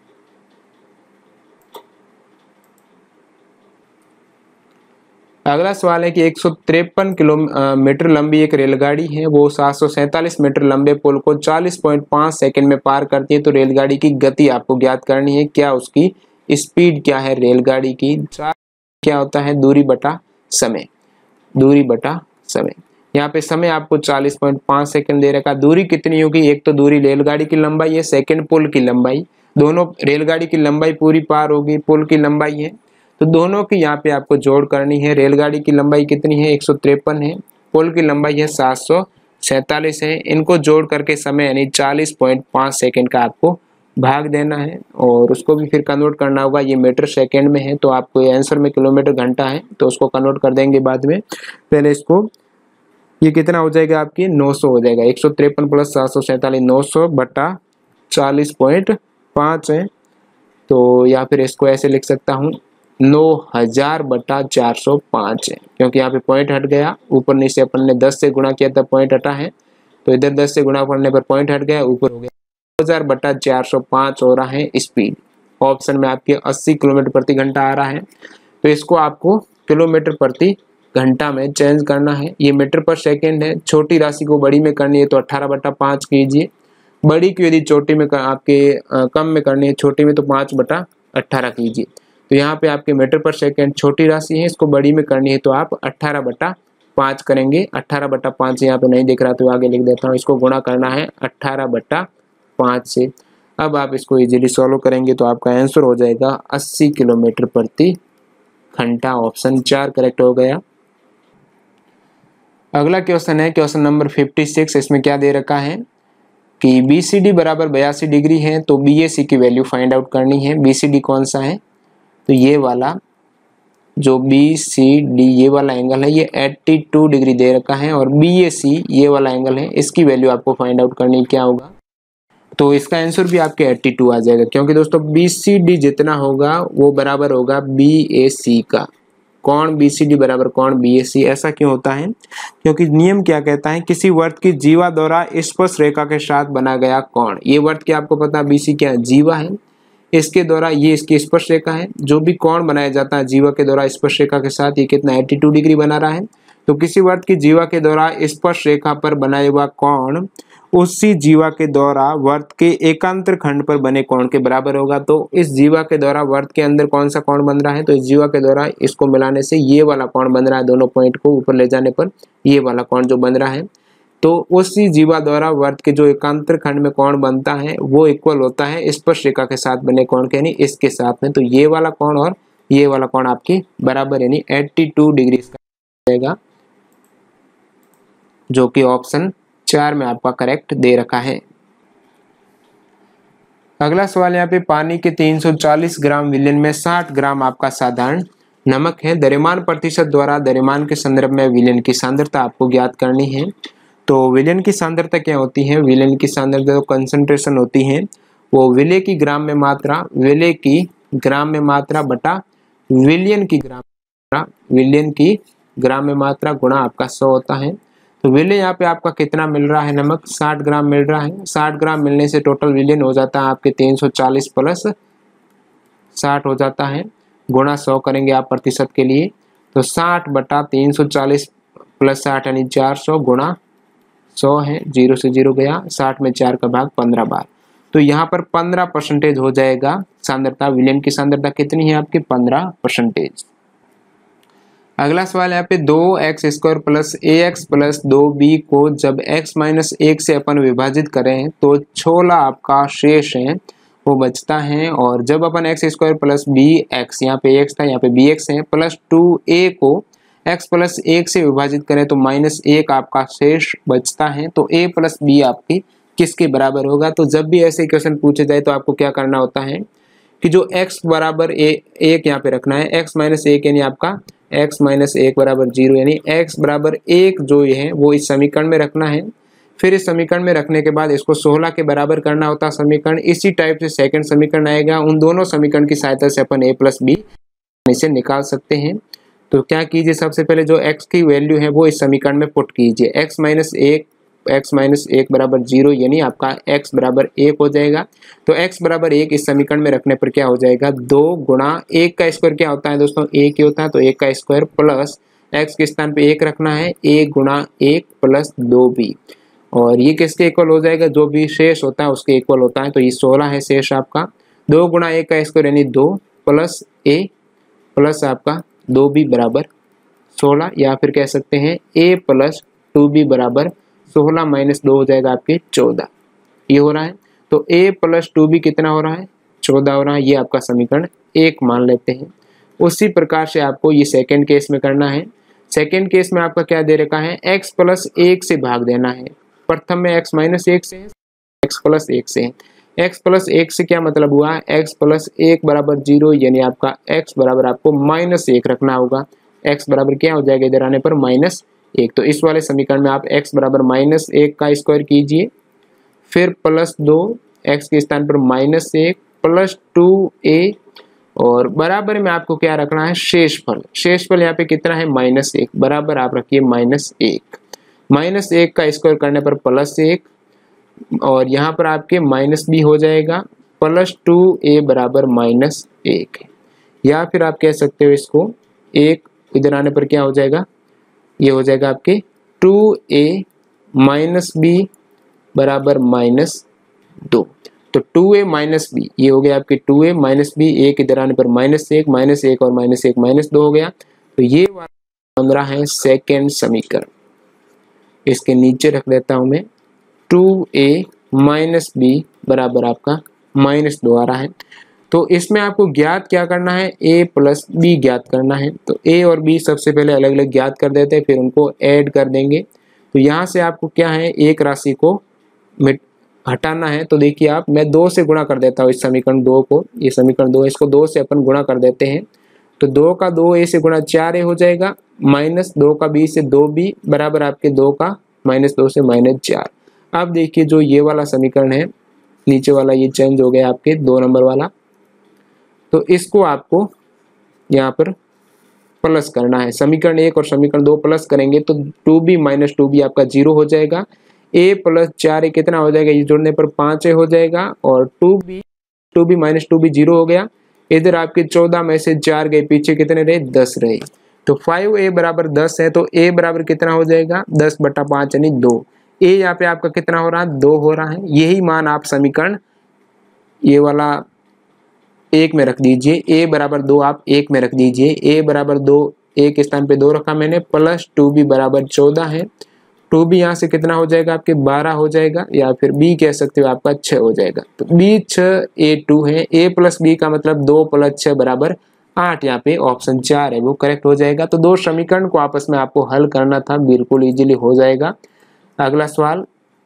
अगला सवाल है कि 153 किलोमीटर लंबी एक रेलगाड़ी है, वो 747 मीटर लंबे पुल को 40.5 सेकंड में पार करती है। तो रेलगाड़ी की गति आपको ज्ञात करनी है, क्या उसकी स्पीड क्या है रेलगाड़ी की। क्या होता है, दूरी बटा समय, दूरी बटा समय। यहाँ पे समय आपको 40.5 सेकंड दे रखा। दूरी कितनी होगी, एक तो दूरी रेलगाड़ी की लंबाई है, सेकंड पुल की लंबाई, दोनों रेलगाड़ी की लंबाई पूरी पार होगी, पुल की लंबाई है, तो दोनों की यहाँ पे आपको जोड़ करनी है। रेलगाड़ी की लंबाई कितनी है, 153 है, पुल की लंबाई है 747 है, इनको जोड़ करके समय यानी 40.5 सेकंड का आपको भाग देना है, और उसको भी फिर कन्वर्ट करना होगा। ये मीटर सेकंड में है, तो आपको आंसर में किलोमीटर घंटा है, तो उसको कन्वर्ट कर देंगे बाद में। पहले इसको, ये कितना हो जाएगा आपकी 900 हो जाएगा, 153 प्लस 747 900 बटा 40.5 है। तो या फिर इसको ऐसे लिख सकता हूँ 9000 बटा 405 है, क्योंकि यहाँ पे पॉइंट हट गया, ऊपर नीचे अपन ने 10 से गुणा किया था, पॉइंट हटा है, तो इधर 10 से गुणा करने पर पॉइंट हट गया, ऊपर हो गया 9000 बटा 405 हो रहा है स्पीड। ऑप्शन में आपके 80 किलोमीटर प्रति घंटा आ रहा है, तो इसको आपको किलोमीटर प्रति घंटा में चेंज करना है। ये मीटर पर सेकेंड है, छोटी राशि को बड़ी में करनी है तो 18 बटा 5 कीजिए, बड़ी की यदि छोटी में आपके कम में करनी है, छोटी में तो 5 बटा 18 कीजिए। तो यहाँ पे आपके मीटर पर सेकेंड छोटी राशि है, इसको बड़ी में करनी है तो आप 18 बटा 5 करेंगे। 18 बटा 5 यहाँ पे नहीं दिख रहा तो आगे लिख देता हूँ, इसको गुणा करना है 18 बटा 5 से। अब आप इसको इजीली सॉल्व करेंगे तो आपका आंसर हो जाएगा 80 किलोमीटर प्रति घंटा, ऑप्शन 4 करेक्ट हो गया। अगला क्वेश्चन है क्वेश्चन नंबर 56। इसमें क्या दे रखा है कि BCD बराबर 82 डिग्री है, तो BAC की वैल्यू फाइंड आउट करनी है। BCD कौन सा है, तो ये वाला जो BCD ये वाला एंगल है, ये 82 डिग्री दे रखा है, और BAC ये वाला एंगल है, इसकी वैल्यू आपको फाइंड आउट करनी क्या होगा। तो इसका आंसर भी आपके 82 आ जाएगा, क्योंकि दोस्तों BCD जितना होगा वो बराबर होगा BAC का। कौन BCD बराबर कौन BAC, ऐसा क्यों होता है, क्योंकि नियम क्या कहता है, किसी वर्त की जीवा द्वारा स्पर्श रेखा के साथ बना गया कोण। ये वर्त क्या आपको पता है, BC क्या है, जीवा है, इसके द्वारा ये इसकी स्पर्श रेखा है। जो भी कोण बनाया जाता है जीवा के द्वारा स्पर्श रेखा के साथ, ये कितना 82 डिग्री बना रहा है। तो किसी वर्त की जीवा के द्वारा स्पर्श रेखा पर बनाया हुआ कोण उसी जीवा के द्वारा वर्त के एकांतर खंड पर बने कोण के बराबर होगा। तो इस जीवा के द्वारा वर्त के अंदर कौन सा कोण बन रहा है, तो इस जीवा के द्वारा इसको मिलाने से ये वाला कोण बन रहा है, दोनों पॉइंट को ऊपर ले जाने पर ये वाला कोण जो बन रहा है, तो उसी जीवा द्वारा वर्त के जो एकांतर खंड में कोण बनता है वो इक्वल होता है स्पर्श रेखा के साथ बने कोण के, यानी इसके साथ में। तो ये वाला कोण और ये वाला कोण आपके बराबर, यानी 82 डिग्री इसका जाएगा, जो कि ऑप्शन 4 में आपका करेक्ट दे रखा है। अगला सवाल यहाँ पे, पानी के 340 ग्राम विलयन में 60 ग्राम आपका साधारण नमक है। द्रव्यमान प्रतिशत द्वारा द्रव्यमान के संदर्भ में विलयन की सांद्रता आपको ज्ञात करनी है। तो विलयन की सांद्रता क्या होती है, विलयन की सांद्रता तो कंसंट्रेशन होती है, वो विलय की ग्राम में मात्रा, विलय की ग्राम में मात्रा बटा विलयन की ग्राम, विलयन की ग्राम में मात्रा गुणा आपका 100 होता है। तो विलय यहाँ पे आपका कितना मिल रहा है, नमक 60 ग्राम मिल रहा है। 60 ग्राम मिलने से टोटल विलयन हो जाता है आपके 340 प्लस 60 हो जाता है, गुणा 100 करेंगे आप प्रतिशत के लिए, तो 60 बटा 340 प्लस 60 यानी 400 गुणा 100 है, 0 से 0 गया, 60 में 4 का भाग 15 बार, तो यहाँ पर 15% हो जाएगा सांद्रता। विलयन की सांद्रता कितनी है आपकी 15%। अगला सवाल यहाँ पे 2x² plus ax plus 2b को जब x माइनस 1 से अपन विभाजित करें तो 16 आपका शेष है वो बचता है, और जब अपन x² प्लस bx, यहाँ पे x था यहाँ पे bx है, प्लस 2a को x प्लस 1 से विभाजित करें तो माइनस 1 आपका शेष बचता है। तो a प्लस b आपकी किसके बराबर होगा। तो जब भी ऐसे क्वेश्चन पूछे जाए तो आपको क्या करना होता है कि जो x बराबर 1 यहाँ पे रखना है, x माइनस 1 यानी आपका x माइनस 1 बराबर 0, यानी x बराबर 1 जो है वो इस समीकरण में रखना है, फिर इस समीकरण में रखने के बाद इसको 16 के बराबर करना होता है समीकरण। इसी टाइप से सेकंड समीकरण आएगा, उन दोनों समीकरण की सहायता से अपन a प्लस बी इसे निकाल सकते हैं। तो क्या कीजिए, सबसे पहले जो x की वैल्यू है वो इस समीकरण में पुट कीजिए। x माइनस 1 बराबर 0, यानी आपका x बराबर 1 हो जाएगा। तो x बराबर 1 इस समीकरण में रखने पर क्या हो जाएगा, 2 गुणा 1 का स्क्वायर क्या होता है दोस्तों, 1 ही होता है। तो 1 का स्क्वायर प्लस x के स्थान पे 1 रखना है, 1 गुणा 1 प्लस 2b, और ये किसके इक्वल हो जाएगा, जो भी शेष होता है उसके इक्वल होता है। तो ये 16 है शेष आपका। 2 गुणा 1 का स्क्वायर यानी 2 प्लस a प्लस आपका 2b बराबर 16, या फिर कह सकते हैं a प्लस 2b बराबर 16 माइनस 2 हो जाएगा आपके 14। ये हो रहा है। तो a प्लस 2b कितना हो रहा है, 14 हो रहा है। ये आपका समीकरण 1 मान लेते हैं। उसी प्रकार से आपको ये सेकंड केस में करना है। सेकंड केस में आपका क्या दे रखा है, x प्लस 1 से भाग देना है। प्रथम में x माइनस 1 से है, x प्लस 1 से है। x प्लस 1 से क्या मतलब हुआ, x प्लस 1 बराबर 0, यानी आपका x बराबर आपको माइनस 1 रखना होगा। x बराबर क्या हो जाएगा इधर आने पर माइनस 1। तो इस वाले समीकरण में आप x बराबर माइनस 1 का स्क्वायर कीजिए, फिर प्लस 2, x के स्थान पर माइनस 1 प्लस 2a, और बराबर में आपको क्या रखना है, शेषफल। शेषफल यहाँ पे कितना है, माइनस 1, बराबर आप रखिए माइनस 1। माइनस 1 का स्क्वायर करने पर प्लस 1, और यहाँ पर आपके माइनस भी हो जाएगा, प्लस 2a बराबर माइनस 1 है। या फिर आप कह सकते हो इसको 1 इधर आने पर क्या हो जाएगा, ये हो जाएगा आपके 2a माइनस b बराबर माइनस 2। तो 2a माइनस बी, ये हो गया आपके 2a माइनस बी, 1 इधर आने पर माइनस 1 और माइनस 1 माइनस 2 हो गया। तो ये बन रहा है सेकेंड समीकरण। इसके नीचे रख देता हूं मैं, 2a माइनस बी बराबर आपका माइनस 2 आ रहा है। तो इसमें आपको ज्ञात क्या करना है, a प्लस बी ज्ञात करना है। तो a और b सबसे पहले अलग अलग ज्ञात कर देते हैं, फिर उनको ऐड कर देंगे। तो यहाँ से आपको क्या है, एक राशि को हटाना है। तो देखिए आप, मैं 2 से गुणा कर देता हूँ इस समीकरण 2 को, ये समीकरण 2 है, इसको 2 से अपन गुणा कर देते हैं। तो 2 का 2a से गुणा 4a हो जाएगा, माइनस 2 का b से 2b बराबर आपके 2 का माइनस 2 से माइनस 4। अब देखिए जो ये वाला समीकरण है, नीचे वाला ये चेंज हो गया आपके 2 नंबर वाला। तो इसको आपको यहाँ पर प्लस करना है, समीकरण 1 और समीकरण 2 प्लस करेंगे तो 2b माइनस 2b आपका 0 हो जाएगा। a प्लस 4a कितना हो जाएगा, ये जोड़ने पर 5a हो जाएगा, और 2b माइनस 2b 0 हो गया। इधर आपके 14 में से 4 गए, पीछे कितने रहे, 10 रहे। तो 5a बराबर 10 है, तो a बराबर कितना हो जाएगा, 10/5 यानी 2। a यहाँ पे आपका कितना हो रहा है, 2 हो रहा है। यही मान आप समीकरण ये वाला 1 में रख दीजिए, a बराबर 2 आप 1 में रख दीजिए। a बराबर 2, a के स्थान पे 2 रखा मैंने, प्लस 2b बराबर 14 है। 2b यहाँ से कितना हो जाएगा आपके 12 हो जाएगा, या फिर b कह सकते हो आपका 6 हो जाएगा। तो b 6 a 2 है। a प्लस b का मतलब 2 प्लस 6 बराबर 8, यहाँ पे ऑप्शन 4 है वो करेक्ट हो जाएगा। तो 2 समीकरण को आपस में आपको हल करना था, बिल्कुल इजीली हो जाएगा। अगला सवाल,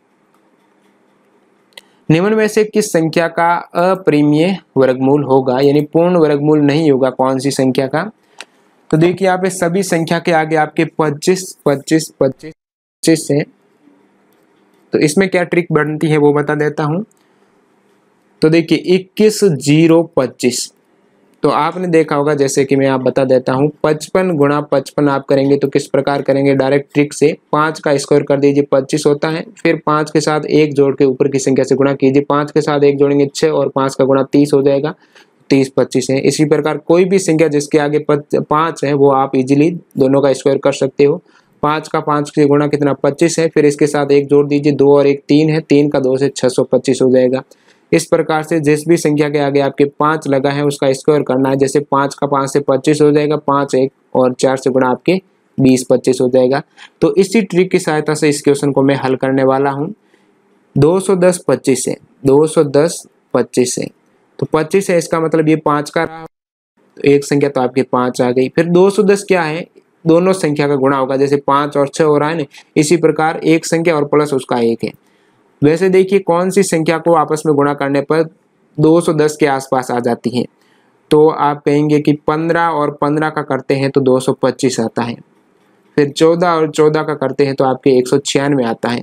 निम्न में से किस संख्या का अपरिमेय वर्गमूल होगा, यानी पूर्ण वर्गमूल नहीं होगा, कौन सी संख्या का। तो देखिए यहाँ पे सभी संख्या के आगे आपके 25 25 25 25 है। तो इसमें क्या ट्रिक बनती है वो बता देता हूं। तो देखिए 21 0 25, तो आपने देखा होगा, जैसे कि मैं आप बता देता हूं, 55 गुणा 55 आप करेंगे तो किस प्रकार करेंगे, डायरेक्ट ट्रिक से 5 का स्क्वायर कर दीजिए, 25 होता है। फिर 5 के साथ 1 जोड़ के ऊपर की संख्या से गुणा कीजिए, 5 के साथ 1 जोड़ेंगे 6, और 5 का गुणा 30 हो जाएगा, 30 25 है। इसी प्रकार कोई भी संख्या जिसके आगे 5 है वो आप इजीली दोनों का स्क्वायर कर सकते हो। 5 का 5 से गुणा कितना 25 है, फिर इसके साथ 1 जोड़ दीजिए, 2 और 1 3 है, 3 का 2 से 625 हो जाएगा। इस प्रकार से जिस भी संख्या के आगे आपके 5 लगा है उसका स्क्वायर करना है। जैसे 5 का 5 से 25 हो जाएगा, 5 1 और 4 से गुणा आपके 20 25 हो जाएगा। तो इसी ट्रिक की सहायता से इस क्वेश्चन को मैं हल करने वाला हूँ। 210 25 है, 210 25 है, तो 25 है, इसका मतलब ये 5 का रहा, तो एक संख्या तो आपके 5 आ गई। फिर 210 क्या है, दोनों संख्या का गुणा होगा, जैसे 5 और 6 हो रहा है ना, इसी प्रकार एक संख्या और प्लस उसका 1 है। वैसे देखिए कौन सी संख्या को आपस में गुणा करने पर 210 के आसपास आ जाती है, तो आप कहेंगे कि 15 और 15 का करते हैं तो 225 आता है। फिर 14 और 14 का करते हैं तो आपके 196 आता है।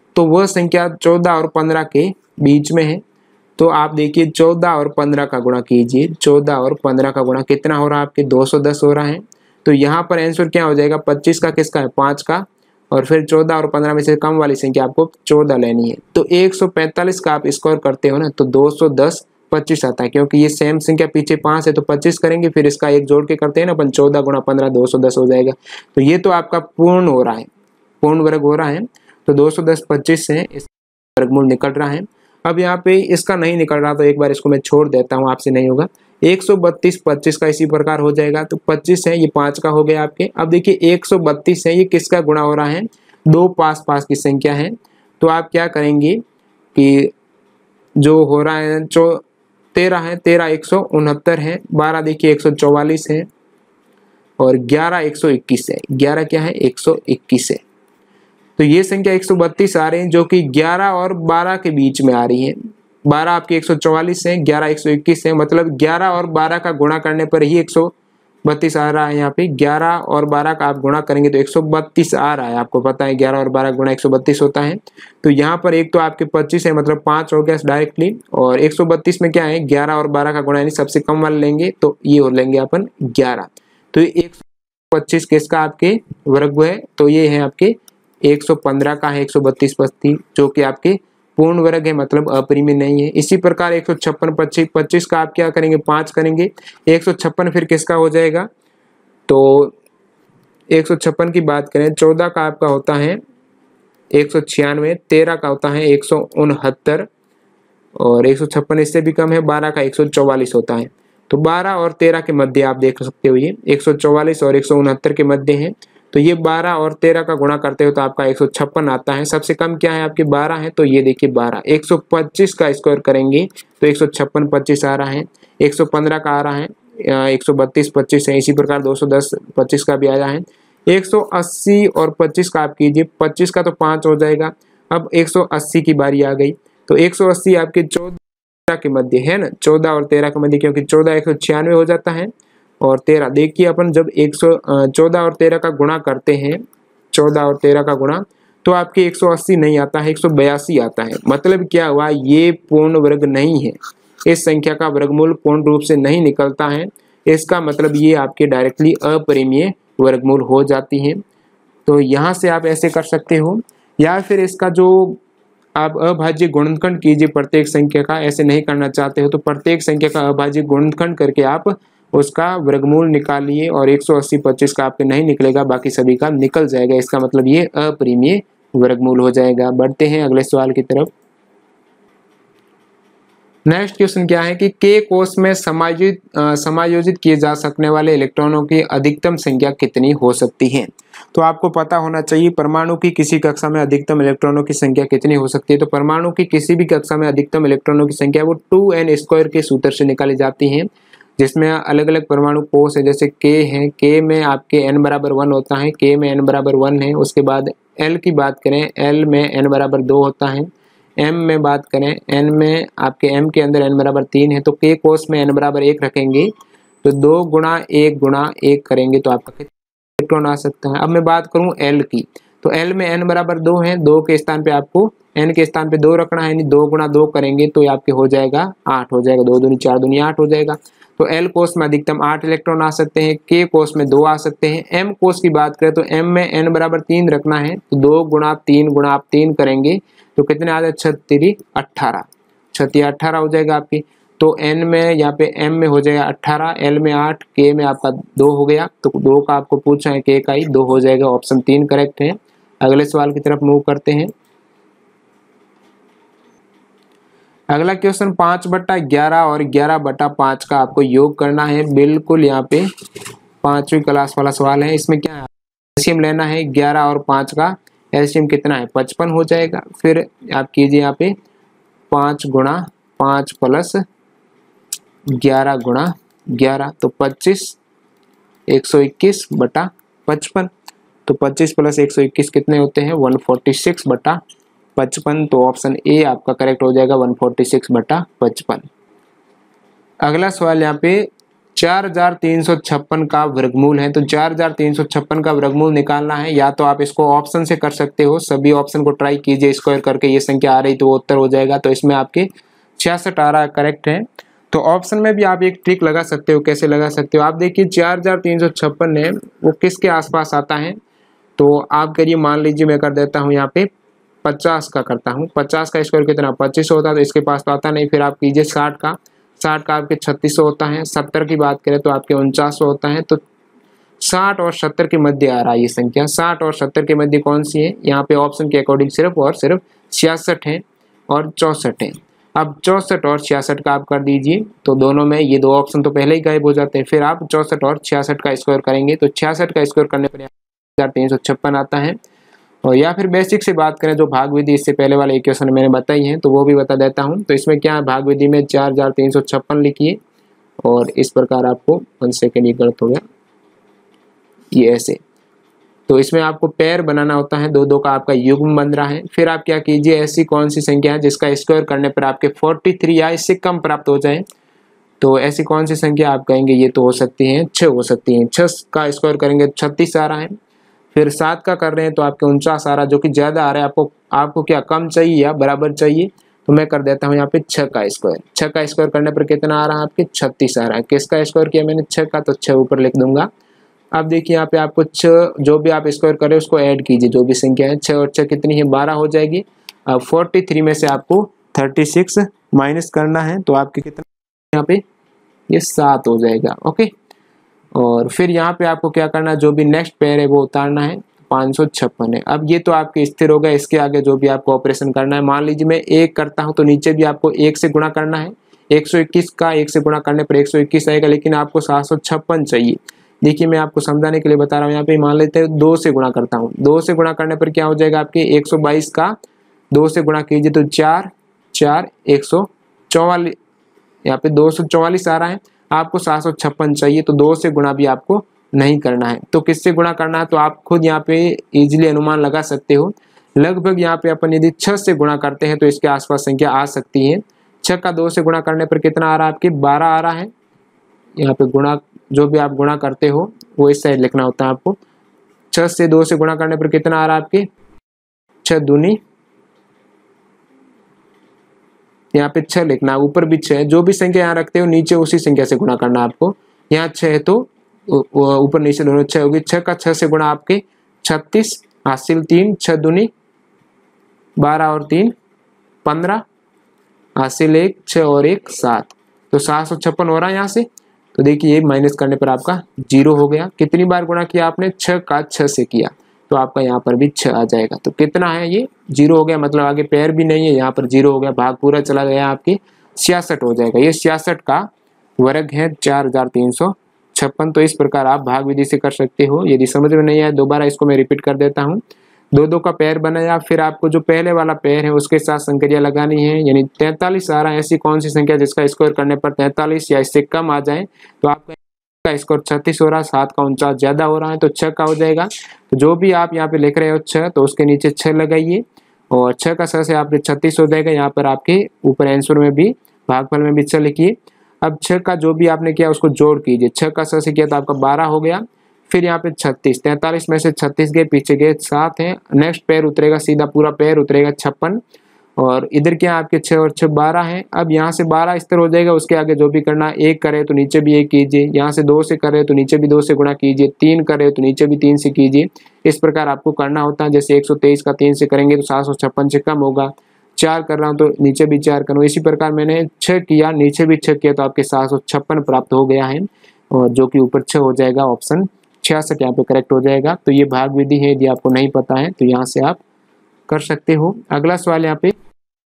तो वह संख्या 14 और 15 के बीच में है। तो आप देखिए 14 और 15 का गुणा कीजिए, 14 और 15 का गुणा कितना हो रहा है आपके 210 हो रहा है। तो यहाँ पर आंसर क्या हो जाएगा 25 का किसका है 5 का, और फिर 14 और 15 में से कम वाली संख्या आपको 14 लेनी है। तो 145 का आप स्क्वायर करते हो ना तो 210 25 आता है, क्योंकि ये सेम संख्या पीछे 5 है तो 25 करेंगे, फिर इसका एक जोड़ के करते हैं ना अपन 14 गुणा 15 210 हो जाएगा। तो ये तो आपका पूर्ण हो रहा है, पूर्ण वर्ग हो रहा है। तो 210 25 से इसका वर्गमूल निकल रहा है। अब यहाँ पे इसका नहीं निकल रहा तो एक बार इसको मैं छोड़ देता हूँ, आपसे नहीं होगा। 132 25 का इसी प्रकार हो जाएगा। तो 25 है ये 5 का हो गया आपके। अब देखिए 132 है ये किसका गुणा हो रहा है, दो पास पास की संख्या है। तो आप क्या करेंगे कि जो हो रहा है 13 है, 13 169 है, 12 देखिए 144 है, और 11 121 है। 11 क्या है 121 है। तो ये संख्या 132 आ रही है जो कि 11 और 12 के बीच में आ रही है। 12 आपकी 144 है, 11 121 है, मतलब 11 और 12 का गुणा करने पर ही 132 आ रहा है। यहाँ पे 11 और 12 का आप गुणा करेंगे तो 132 आ रहा है। आपको पता है 11 और 12 गुणा 132 होता है। तो यहाँ पर एक तो आपके 25 है, मतलब 5 हो गया डायरेक्टली, और 132 में क्या है 11 और 12 का गुणा यानी सबसे कम वाला लेंगे तो ये हो लेंगे अपन 11। तो 125 किसका आपके वर्ग है, तो ये है आपके 115 का है 132 25 जो कि आपके पूर्ण वर्ग है, मतलब अपरिमेय नहीं है। इसी प्रकार 156 25 का आप क्या करेंगे 5 करेंगे, 156 फिर किसका हो जाएगा, तो 156 की बात करें 14 का आपका होता है 196, 13 का होता है 169, और 156 इससे भी कम है, 12 का 144 होता है। तो 12 और 13 के मध्य आप देख सकते हो ये 144 और 169 के मध्य है। तो ये 12 और 13 का गुणा करते हो तो आपका 156 आता है। सबसे कम क्या है आपके 12 है, तो ये देखिए 12। 125 का स्क्वायर करेंगे तो 156 25 आ रहा है, 115 का आ रहा है, 132 25 है, इसी प्रकार 210 25 का भी आया है। 180 और 25 का आप कीजिए, 25 का तो 5 हो जाएगा। अब 180 की बारी आ गई, तो 180 आपके 14 के मध्य है ना, 14 और 13 के मध्य, क्योंकि 14 196 हो जाता है, और 13 देखिए अपन जब 14 और 13 का गुणा करते हैं, 14 और 13 का गुणा, तो आपके 180 नहीं आता है 182 आता है। मतलब क्या हुआ, ये पूर्ण वर्ग नहीं है, इस संख्या का वर्गमूल पूर्ण रूप से नहीं निकलता है। इसका मतलब ये आपके डायरेक्टली अपरिमेय वर्गमूल हो जाती है। तो यहाँ से आप ऐसे कर सकते हो, या फिर इसका जो आप अभाज्य गुणनखंड कीजिए प्रत्येक संख्या का। ऐसे नहीं करना चाहते हो तो प्रत्येक संख्या का अभाज्य गुणनखंड करके आप उसका वर्गमूल निकालिए, और 180 25 का आपके नहीं निकलेगा, बाकी सभी का निकल जाएगा। इसका मतलब ये अपरिमेय वर्गमूल हो जाएगा। बढ़ते हैं अगले सवाल की तरफ। नेक्स्ट क्वेश्चन क्या है कि के कोष में समायोजित किए जा सकने वाले इलेक्ट्रॉनों की अधिकतम संख्या कितनी हो सकती है। तो आपको पता होना चाहिए परमाणु की किसी कक्षा में अधिकतम इलेक्ट्रॉनों की संख्या कितनी हो सकती है। तो परमाणु की किसी भी कक्षा में अधिकतम इलेक्ट्रॉनों की संख्या वो 2n² के सूत्र से निकाली जाती है, जिसमें अलग अलग परमाणु कोष है। जैसे के है, के में आपके n बराबर 1 होता है, के में n बराबर 1 है। उसके बाद l की बात करें, l में n बराबर 2 होता है। m में बात करें, n में आपके m के अंदर n बराबर 3 है। तो k कोष में n बराबर 1 रखेंगे तो 2 गुणा 1 गुणा 1 करेंगे तो आपका इलेक्ट्रॉन आ सकता है। अब मैं बात करूं l की, तो l में n बराबर 2 है, 2 के स्थान पे आपको n के स्थान पे 2 रखना है, यानी 2 गुणा 2 करेंगे तो आपके हो जाएगा 8 हो जाएगा, 2 दूनी 4 दूनी 8 हो जाएगा। तो l कोष में अधिकतम 8 इलेक्ट्रॉन आ सकते हैं, k कोष में 2 आ सकते हैं। m कोष की बात करें तो m में n बराबर 3 रखना है, तो 2 गुणा 3 गुणा आप 3 करेंगे तो कितने आ जाए 36 18, 36 18 हो जाएगा आपकी। तो n में यहाँ पे m में हो जाएगा 18, l में 8, k में आपका 2 हो गया। तो 2 का आपको पूछा है, k का ही 2 हो जाएगा। ऑप्शन 3 करेक्ट है। अगले सवाल की तरफ मूव करते हैं। अगला क्वेश्चन 5/11 और 11/5 का आपको योग करना है। बिल्कुल यहाँ पे 5वीं क्लास वाला सवाल है। इसमें क्या है, एलसीएम लेना है 11 और 5 का। एलसीएम कितना है 55 हो जाएगा। फिर आप कीजिए यहाँ पे 5 गुणा 5 प्लस 11 गुणा 11, तो 25 121/55। तो 25 प्लस 121 कितने होते हैं 146/55। तो ऑप्शन ए आपका करेक्ट हो जाएगा 146/55। अगला सवाल यहाँ पे 4356 का वर्गमूल है। तो 4356 का वर्गमूल निकालना है, या तो आप इसको ऑप्शन से कर सकते हो, सभी ऑप्शन को ट्राई कीजिए, स्क्वायर करके ये संख्या आ रही तो वो उत्तर हो जाएगा। तो इसमें आपके 66 आ रहा है, करेक्ट है। तो ऑप्शन में भी आप एक ट्रिक लगा सकते हो, कैसे लगा सकते हो आप देखिए 4356 है वो किसके आसपास आता है। तो आप करिए, मान लीजिए मैं कर देता हूँ यहाँ पे 50 का करता हूँ। 50 का स्क्वायर कितना 25 होता है, तो इसके पास तो आता नहीं। फिर आप कीजिए 60 का, 60 का आपके 3600 होता है। 70 की बात करें तो आपके 4900 होता है। तो 60 और 70 के मध्य आ रहा है ये संख्या। 60 और 70 के मध्य कौन सी है, यहाँ पे ऑप्शन के अकॉर्डिंग सिर्फ और सिर्फ 66 है और 64 है। अब 64 और 66 का आप कर दीजिए, तो दोनों में ये दो ऑप्शन तो पहले ही गायब हो जाते हैं। फिर आप 64 और 66 का स्क्वायर करेंगे, तो 66 का स्क्वायर करने पर 4356 आता है। और या फिर बेसिक से बात करें, जो भाग विधि इससे पहले वाले इक्वेशन मैंने बताई है, तो वो भी बता देता हूँ। तो इसमें क्या है, भाग विधि में 4356 लिखिए और इस प्रकार आपको 1 सेकेंड, ये गलत हो गया, ये ऐसे। तो इसमें आपको पेयर बनाना होता है, दो दो का आपका युग्म बन रहा है। फिर आप क्या कीजिए, ऐसी कौन सी संख्या है जिसका स्क्वायर करने पर आपके 43 या इससे कम प्राप्त हो जाए। तो ऐसी कौन सी संख्या आप कहेंगे, ये तो हो सकती है 6 हो सकती है। 6 का स्क्वायर करेंगे 36 आ रहा है। फिर 7 का कर रहे हैं तो आपके 49 आ रहा है, जो कि ज़्यादा आ रहा है। आपको क्या कम चाहिए या बराबर चाहिए, तो मैं कर देता हूँ यहाँ पे 6 का स्क्वायर। 6 का स्क्वायर करने पर कितना आ रहा है आपके 36 आ रहा है। किसका स्क्वायर किया मैंने 6 का, तो 6 ऊपर लिख दूंगा। अब देखिए यहाँ पे आपको 6 जो भी आप स्क्वायर करें उसको ऐड कीजिए, जो भी संख्या है 6 और 6 कितनी है 12 हो जाएगी। अब 43 में से आपको 36 माइनस करना है, तो आपके कितना यहाँ पे ये 7 हो जाएगा। ओके, और फिर यहाँ पे आपको क्या करना है, जो भी नेक्स्ट पेयर है वो उतारना है। 556 है। अब ये तो आपके स्थिर हो गया, इसके आगे जो भी आपको ऑपरेशन करना है, मान लीजिए मैं 1 करता हूँ तो नीचे भी आपको 1 से गुणा करना है। 121 का 1 से गुणा करने पर 121 आएगा, लेकिन आपको 756 चाहिए। देखिए मैं आपको समझाने के लिए बता रहा हूँ, यहाँ पे मान लेते हैं 2 से गुणा करता हूँ। 2 से गुणा करने पर क्या हो जाएगा आपके 122 का 2 से गुणा कीजिए तो 4 4 144, यहाँ पे 244 आ रहा है। आपको 756 चाहिए, तो 2 से गुणा भी आपको नहीं करना है। तो किससे गुणा करना है, तो आप खुद यहाँ पे इजीली अनुमान लगा सकते हो। लगभग यहाँ पे अपन यदि 6 से गुणा करते हैं तो इसके आसपास संख्या आ सकती है। 6 का 2 से गुणा करने पर कितना आ रहा है आपके 12 आ रहा है। यहाँ पे गुणा, जो भी आप गुणा करते हो वो इस साइड लिखना होता है आपको। 6 से 2 से गुणा करने पर कितना आ रहा है आपके 6 दूनी, यहाँ पे 6 लिखना है, ऊपर भी 6 है। जो भी संख्या यहाँ रखते हो नीचे उसी संख्या से गुणा करना है आपको। यहाँ 6 है तो ऊपर नीचे दोनों 6 होगी। 6 का 6 से गुणा आपके 36, हासिल 3, 6 दूनी 12 और 3 15, हासिल 1, 6 और 1 7, तो 756 हो रहा है यहाँ से। तो देखिए माइनस करने पर आपका 0 हो गया। कितनी बार गुणा किया आपने, 6 का 6 से किया, तो आपका यहाँ पर भी 6 आ जाएगा। तो कितना है ये 0 हो गया, मतलब आगे पेयर भी नहीं है, यहाँ पर 0 हो गया, भाग पूरा चला गया, आपकी 66 हो जाएगा। ये 66 का वर्ग है 4356। तो इस प्रकार आप भाग विधि से कर सकते हो। यदि समझ में नहीं आया दोबारा इसको मैं रिपीट कर देता हूँ। 2 2 का पेयर बनाया, फिर आपको जो पहले वाला पेयर है उसके साथ संक्रिया लगानी है, यानी 43 आ रहा है। ऐसी कौन सी संख्या जिसका स्क्वायर करने पर 43 या इससे कम आ जाए, तो आपका का स्कोर 36 हो रहा है, 7 का 49 ज्यादा हो रहा है, तो 6 का हो जाएगा। तो जो भी आप यहाँ पे लिख रहे हो 6, तो उसके नीचे 6 लगाइए और 6 का 6 से आपके 36 हो जाएगा। यहाँ पर आपके ऊपर आंसर में भी भागफल में भी 6 लिखिए। अब 6 का जो भी आपने किया उसको जोड़ कीजिए। 6 का 6 से किया तो आपका 12 हो गया। फिर यहाँ पे 36, 43 में से 36 गए, पीछे गए 7 है। नेक्स्ट पेयर उतरेगा, सीधा पूरा पेयर उतरेगा 56, और इधर क्या आपके 6 और 6 12 है। अब यहाँ से 12 स्थिर हो जाएगा, उसके आगे जो भी करना, 1 करे तो नीचे भी 1 कीजिए, यहाँ से 2 से करे तो नीचे भी 2 से गुणा कीजिए, 3 करे तो नीचे भी 3 से कीजिए। इस प्रकार आपको करना होता है। जैसे 123 का 3 से करेंगे तो 756 से कम होगा। 4 कर रहा हूँ तो नीचे भी 4 करूँ। इसी प्रकार मैंने 6 किया, नीचे भी 6 किया, तो आपके 756 प्राप्त हो गया है, और जो कि ऊपर 6 हो जाएगा। ऑप्शन 66 यहाँ पे करेक्ट हो जाएगा। तो ये भाग विधि है, यदि आपको नहीं पता है तो यहाँ से आप कर सकते हो। अगला सवाल यहाँ पे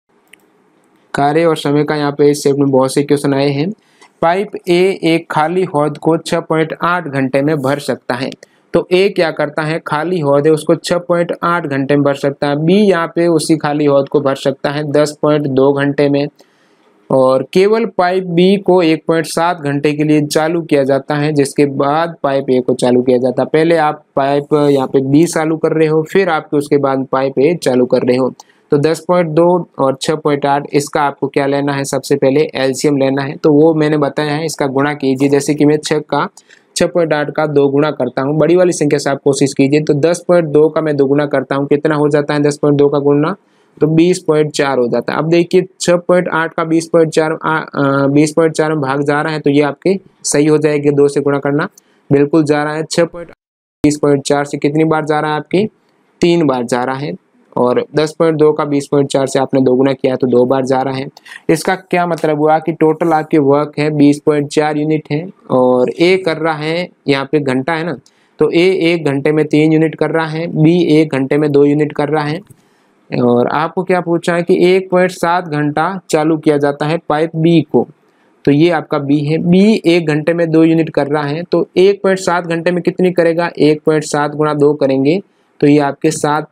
कार्य और समय का, यहाँ पे इस सेट में बहुत से क्वेश्चन आए हैं। पाइप ए एक खाली हौद को 6.8 घंटे में भर सकता है। तो ए क्या करता है, खाली हौद है उसको 6.8 घंटे में भर सकता है। बी यहाँ पे उसी खाली हौद को भर सकता है 10.2 घंटे में, और केवल पाइप बी को 1.7 घंटे के लिए चालू किया जाता है, जिसके बाद पाइप ए को चालू किया जाता है। पहले आप पाइप यहाँ पे बी चालू कर रहे हो, फिर आपके उसके बाद पाइप ए चालू कर रहे हो। तो 10.2 और 6.8 इसका आपको क्या लेना है, सबसे पहले एलसीएम लेना है। तो वो मैंने बताया है, इसका गुणा कीजिए। जैसे कि मैं 6.8 का 2 गुणा करता हूँ, बड़ी वाली संख्या से आप कोशिश कीजिए। तो 10.2 का मैं 2 गुना करता हूँ, कितना हो जाता है 10.2 का गुणा, तो 20.4 हो जाता है। अब देखिए 6.8 का 20.4 में भाग जा रहा है, तो ये आपके सही हो जाएगी, 2 से गुणा करना बिल्कुल जा रहा है। 6.8 20.4 से कितनी बार जा रहा है आपकी, 3 बार जा रहा है। और 10.2 का 20.4 से आपने 2 गुना किया तो 2 बार जा रहा है। इसका क्या मतलब हुआ कि टोटल आपके वर्क है 20.4 यूनिट है। और ए कर रहा है, यहाँ पे घंटा है ना, तो ए 1 घंटे में 3 यूनिट कर रहा है, बी 1 घंटे में 2 यूनिट कर रहा है। और आपको क्या पूछा है कि 1.7 घंटा चालू किया जाता है पाइप बी को, तो ये आपका बी है। बी 1 घंटे में 2 यूनिट कर रहा है, तो 1.7 घंटे में कितनी करेगा, 1.7 गुणा 2 करेंगे तो ये आपके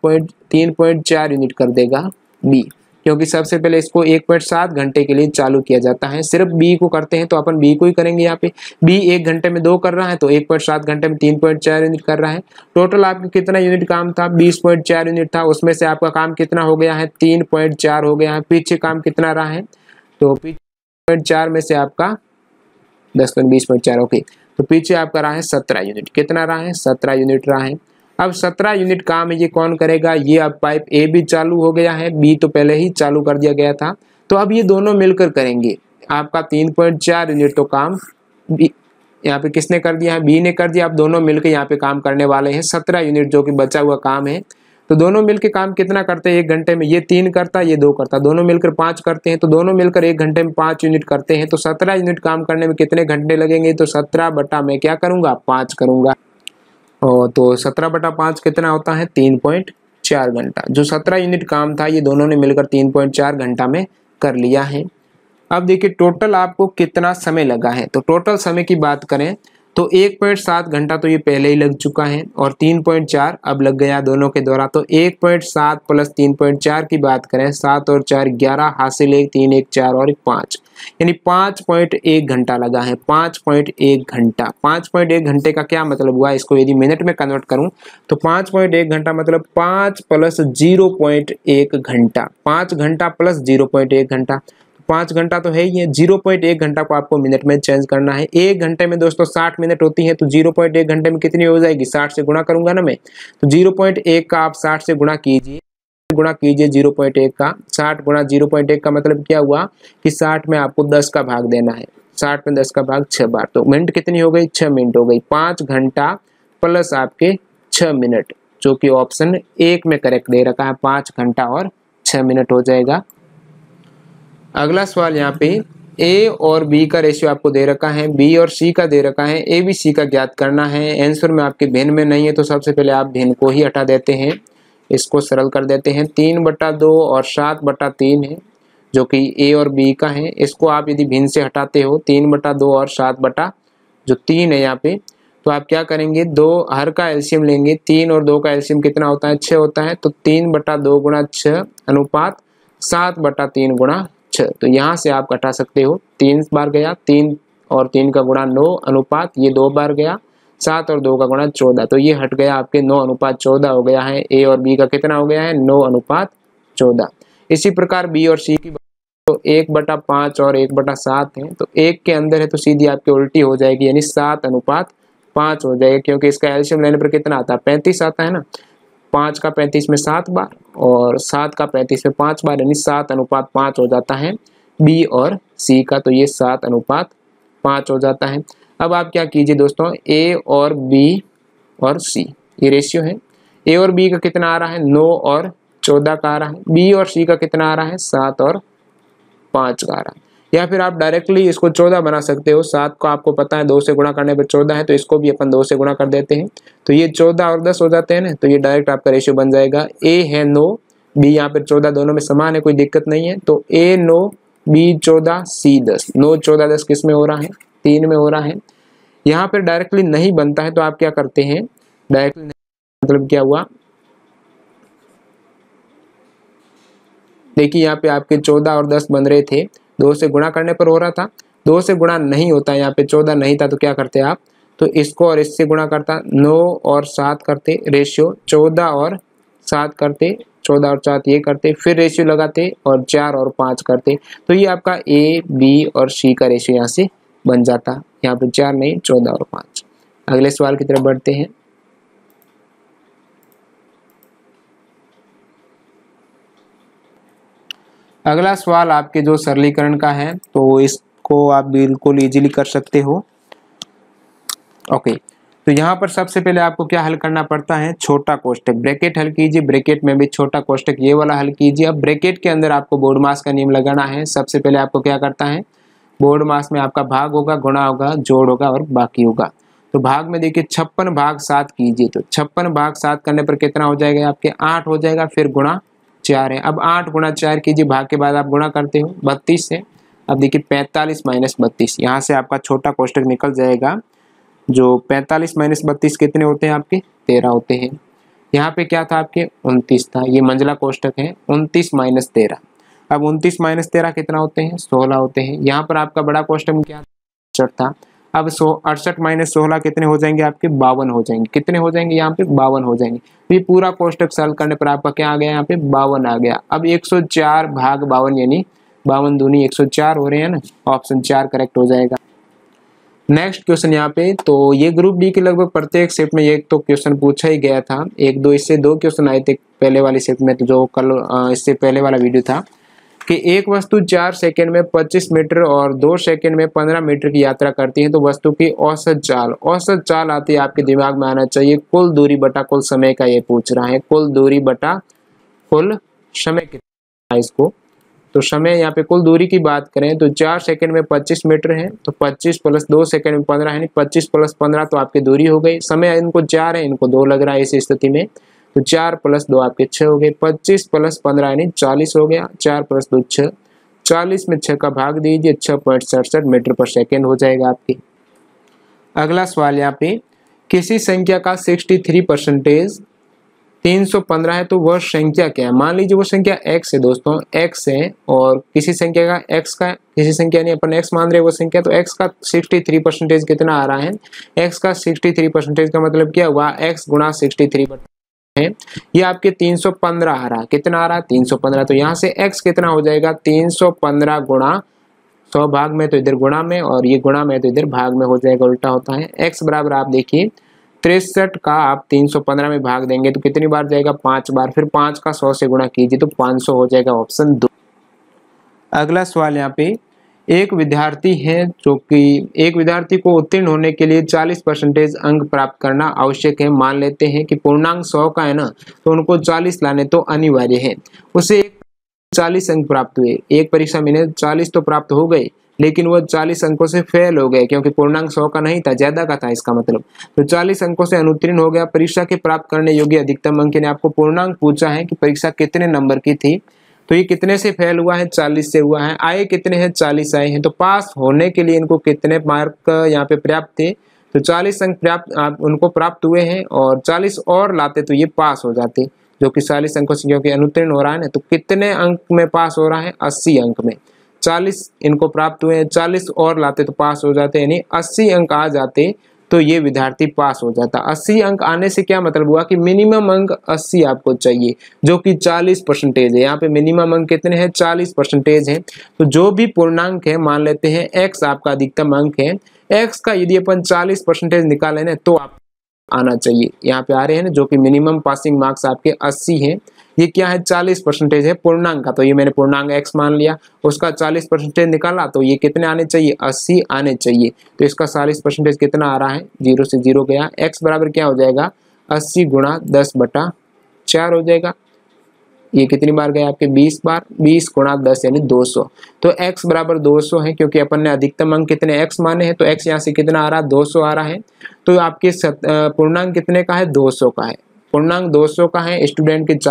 3.4 यूनिट कर देगा बी, क्योंकि सबसे पहले इसको 1.7 घंटे के लिए चालू किया जाता है। सिर्फ बी को करते हैं तो अपन बी को ही करेंगे। यहाँ पे बी 1 घंटे में 2 कर रहा है, तो 1.7 घंटे में 3.4 यूनिट कर रहा है। टोटल आपका कितना यूनिट काम था, 20.4 यूनिट था, उसमें से आपका काम कितना हो गया है, 3.4 हो गया है। पीछे काम कितना रहा है, तो पीछे 4 में से आपका 10.20.4 ओके, तो पीछे आपका रहा है 17 यूनिट। कितना रहा है, 17 यूनिट रहा है। अब 17 यूनिट काम है, ये कौन करेगा, ये अब पाइप ए भी चालू हो गया है, बी तो पहले ही चालू कर दिया गया था, तो अब ये दोनों मिलकर करेंगे। आपका 3.4 यूनिट तो काम बी यहाँ पे किसने कर दिया है, बी ने कर दिया। अब दोनों मिलकर यहाँ पे काम करने वाले हैं 17 यूनिट, जो कि बचा हुआ काम है। तो दोनों मिलकर काम कितना करते हैं 1 घंटे में, ये 3 करता, ये 2 करता, दोनों मिलकर 5 करते हैं। तो दोनों मिलकर 1 घंटे में 5 यूनिट करते हैं। तो 17 यूनिट काम करने में कितने घंटे लगेंगे, तो 17 बटा मैं क्या करूंगा, 5 करूंगा। तो 17 बटा 5 कितना होता है, 3.4 घंटा। जो 17 यूनिट काम था ये दोनों ने मिलकर 3.4 घंटा में कर लिया है। अब देखिए टोटल आपको कितना समय लगा है, तो टोटल समय की बात करें तो 1.7 घंटा तो ये पहले ही लग चुका है, और 3.4 अब लग गया दोनों के द्वारा। तो 1.7 प्लस 3.4 की बात करें, 7 और 4 11, हासिल 1 3 1 4 और 1 5, यानी 5.1 घंटा लगा है। 5.1 घंटा, 5.1 घंटे का क्या मतलब हुआ, इसको यदि मिनट में कन्वर्ट करूं तो 5.1 घंटा मतलब 5 प्लस 0.1 घंटा, 5 घंटा प्लस 0.1 घंटा। 5 घंटा तो है ही है, 0.1 घंटा को आपको मिनट में चेंज करना है। 1 घंटे में दोस्तों 60 मिनट होती है, तो 0.1 घंटे में कितनी हो जाएगी, 60 से गुणा करूंगा ना मैं, तो 0.1 का आप 60 से गुणा कीजिए, 0.1 का 60 गुणा 0.1 का मतलब क्या हुआ कि 60 में आपको 10 का भाग देना है, 60 में 10 का भाग 6 बार, तो मिनट कितनी हो गई, 6 मिनट हो गई। 5 घंटा प्लस आपके 6 मिनट, जो कि ऑप्शन 1 में करेक्ट दे रखा है, 5 घंटा और 6 मिनट हो जाएगा। अगला सवाल यहाँ पे ए और बी का रेशियो आपको दे रखा है, बी और सी का दे रखा है, ए बी सी का ज्ञात करना है। आंसर में आपके भिन्न में नहीं है, तो सबसे पहले आप भिन्न को ही हटा देते हैं, इसको सरल कर देते हैं। 3/2 और 7/3 है, जो कि ए और बी का है। इसको आप यदि भिन्न से हटाते हो 3/2 और 7/3 है यहाँ पे, तो आप क्या करेंगे, 2 हर का एलसीएम लेंगे। 3 और 2 का एलसीएम कितना होता है, 6 होता है, तो 3/2 गुणा 6 अनुपात 7/3 गुणा 6। तो यहाँ से आप घटा सकते हो, 3 बार गया, 3 और 3 का गुणा 9 अनुपात ये 2 बार गया, 7 और 2 का गुणा 14, तो ये हट गया आपके 9:14 हो गया है। ए और बी का कितना हो गया है, 9:14। इसी प्रकार बी और सी की तो 1/5 और 1/7 है, तो 1 के अंदर है तो सीधी आपकी उल्टी हो जाएगी, यानी 7:5 हो जाएगा, क्योंकि इसका एलसीएम लेने पर कितना आता है, 35 आता है ना। 5 का 35 में 7 बार और 7 का 35 में 5 बार, यानी 7:5 हो जाता है बी और सी का, तो ये 7:5 हो जाता है। अब आप क्या कीजिए दोस्तों, ए और बी और सी ये रेशियो है। ए और बी का कितना आ रहा है, 9 और 14 का आ रहा है। बी और सी का कितना आ रहा है, 7 और 5 का आ रहा है। या फिर आप डायरेक्टली इसको 14 बना सकते हो। 7 को आपको पता है 2 से गुणा करने पर 14 है, तो इसको भी अपन 2 से गुणा कर देते हैं, तो ये 14 और 10 हो जाते हैं ना, तो ये डायरेक्ट आपका रेशियो बन जाएगा। ए है 9, बी यहाँ पर 14, दोनों में समान है, कोई दिक्कत नहीं है। तो ए 9, बी 14, सी 10। 9 14 10 किस में हो रहा है, 3 में हो रहा है। यहाँ पर डायरेक्टली नहीं बनता है, तो आप क्या करते हैं, डायरेक्टली मतलब क्या हुआ, देखिए यहाँ पे आपके 14 और 10 बन रहे थे, 2 से गुणा करने पर हो रहा था। 2 से गुणा नहीं होता, यहाँ पे 14 नहीं था, तो क्या करते आप, तो इसको और इससे गुणा करता, 9 और 7 करते, रेशियो 14 और 7 करते, 14 और 4 ये करते, फिर रेशियो लगाते और 4 और 5 करते, तो ये आपका ए, बी और सी का रेशियो यहाँ से बन जाता। यहाँ पे 4 नहीं 14 और 5। अगले सवाल की तरफ बढ़ते हैं। अगला सवाल आपके जो सरलीकरण का है, तो इसको आप बिल्कुल इजीली कर सकते हो। ओके, तो यहाँ पर सबसे पहले आपको क्या हल करना पड़ता है, छोटा कोष्टक, ब्रैकेट हल कीजिए, ब्रैकेट में भी छोटा कोष्टक ये वाला हल कीजिए। अब ब्रैकेट के अंदर आपको बोर्ड मास का नियम लगाना है। सबसे पहले आपको क्या करता है, बोर्ड मास में आपका भाग होगा, गुणा होगा, जोड़ होगा और बाकी होगा। तो भाग में देखिए 56 भाग 7 कीजिए, तो 56 भाग 7 करने पर कितना हो जाएगा आपके 8 हो जाएगा, फिर गुणा 4 है। अब 8 गुणा 4 कीजिए, भाग के बाद आप गुणा करते हो 32 से। अब देखिए 45 माइनस 32, यहाँ से आपका छोटा कोष्टक निकल जाएगा। जो 45 माइनस 32 कितने होते हैं आपके 13 होते हैं। यहाँ पे क्या था आपके 29 था, ये मंझला कोष्टक है। 29 माइनस 13, अब 29 माइनस 13 कितना होते हैं 16 होते हैं। यहाँ पर आपका बड़ा कोष्टक क्या 68 था। अब 68 माइनस 16 कितने हो जाएंगे आपके 52 हो जाएंगे। कितने हो जाएंगे यहाँ पे 52 हो जाएंगे। तो ये पूरा कोष्टक सॉल्व करने पर आपका क्या आ गया यहाँ पे 52 आ गया। अब 104 भाग 52 यानी 52 दूनी 104 हो रहे हैं ना, ऑप्शन 4 करेक्ट हो जाएगा। नेक्स्ट क्वेश्चन यहाँ पे, तो ये ग्रुप डी के लगभग प्रत्येक शिफ्ट में एक तो क्वेश्चन पूछा ही गया था, एक दो इससे 2 क्वेश्चन आए थे पहले वाली शिफ्ट में, तो जो कल इससे पहले वाला वीडियो था कि एक वस्तु 4 सेकंड में 25 मीटर और 2 सेकंड में 15 मीटर की यात्रा करती है, तो वस्तु की औसत चाल आती है आपके दिमाग में आना चाहिए कुल दूरी बटा कुल समय का, ये पूछ रहा है कुल दूरी बटा कुल समय कितना है इसको। तो समय यहाँ पे कुल दूरी की बात करें तो 4 सेकंड में 25 मीटर है, तो 25 प्लस 2 सेकंड में 15 है, 25 प्लस 15 तो आपकी दूरी हो गई। समय इनको 4 है, इनको 2 लग रहा है इस स्थिति में, तो 4 प्लस 2 आपके 6 हो गए। 25 प्लस 15 यानी 40 हो गया। 4 प्लस 2 6, 40 में 6 का भाग दीजिए, 6.67 मीटर पर सेकेंड हो जाएगा आपकी। अगला सवाल यहाँ पे, किसी संख्या का 63% 315 है, तो वह संख्या क्या है। मान लीजिए वो संख्या x है दोस्तों, x है, और किसी संख्या का x का, किसी संख्या नहीं अपन x मान रहे वो संख्या, तो x का 63% कितना आ रहा है। x का 63% का मतलब क्या हुआ, x गुणा 63 है, ये आपके 315 आ रहा है। कितना आ रहा है 315, तो यहाँ से x कितना हो जाएगा 315 गुणा 100 भाग में, तो इधर गुणा में, और ये गुणा में तो इधर भाग में हो जाएगा, उल्टा होता है। x बराबर आप देखिए 63 का आप 315 में भाग देंगे तो कितनी बार जाएगा 5 बार, फिर 5 का 100 से गुणा कीजिए तो 500 हो जाएगा, ऑप्शन 2। अगला सवाल यहाँ पे, एक विद्यार्थी है जो कि एक विद्यार्थी को उत्तीर्ण होने के लिए 40% अंक प्राप्त करना आवश्यक है। मान लेते हैं कि पूर्णांक 100 का है ना, तो उनको 40 लाने तो अनिवार्य है। उसे 40 अंक प्राप्त हुए, एक परीक्षा में 40 तो प्राप्त हो गए, लेकिन वो 40 अंकों से फेल हो गए, क्योंकि पूर्णांक 100 का नहीं था, ज्यादा का था इसका मतलब। तो 40 अंकों से अनुत्तीर्ण हो गया। परीक्षा के प्राप्त करने योग्य अधिकतम अंक ने आपको पूर्णांक पूछा है कि परीक्षा कितने नंबर की थी, तो ये कितने से फेल हुआ है 40 से हुआ है। आए कितने हैं 40 आए हैं, तो पास होने के लिए इनको कितने मार्क यहाँ पे पर्याप्त थे, तो 40 अंक पर्याप्त उनको प्राप्त हुए हैं, और 40 और लाते तो ये पास हो जाते, जो कि 40 अंकों से क्योंकि अनुत्तीर्ण हो रहा है ना, तो कितने अंक में पास हो रहा है 80 अंक में। 40 इनको प्राप्त हुए हैं, 40 और लाते तो पास हो जाते, यानी 80 अंक आ जाते तो ये विद्यार्थी पास हो जाता। 80 अंक आने से क्या मतलब हुआ कि मिनिमम अंक 80 आपको चाहिए, जो कि 40% है। यहाँ पे मिनिमम अंक कितने हैं 40% है। तो जो भी पूर्णांक है, मान लेते हैं x आपका अधिकतम अंक है, x का यदि अपन 40% निकाले ना तो आप आना चाहिए। यहाँ पे आ रहे हैं ना, जो कि मिनिमम पासिंग मार्क्स आपके 80 हैं। ये क्या है 40% है पूर्णांक का, तो ये मैंने पूर्णांक x मान लिया, उसका 40% निकाला, तो ये कितने आने चाहिए 80 आने चाहिए। तो इसका 40% कितना आ रहा है, 0 से 0 गया। x बराबर क्या हो जाएगा 80 गुणा 10/4 हो जाएगा। ये कितनी बार गया आपके 20 बार, 20 गुणा 10 यानी 200। तो x बराबर 200 है, क्योंकि अपन ने अधिकतम अंक कितने x माने हैं, तो x यहाँ से कितना आ रहा है 200 आ रहा है। तो आपके पूर्णांक कितने का है 200 का है, पूर्णांक 200 का है। स्टूडेंट के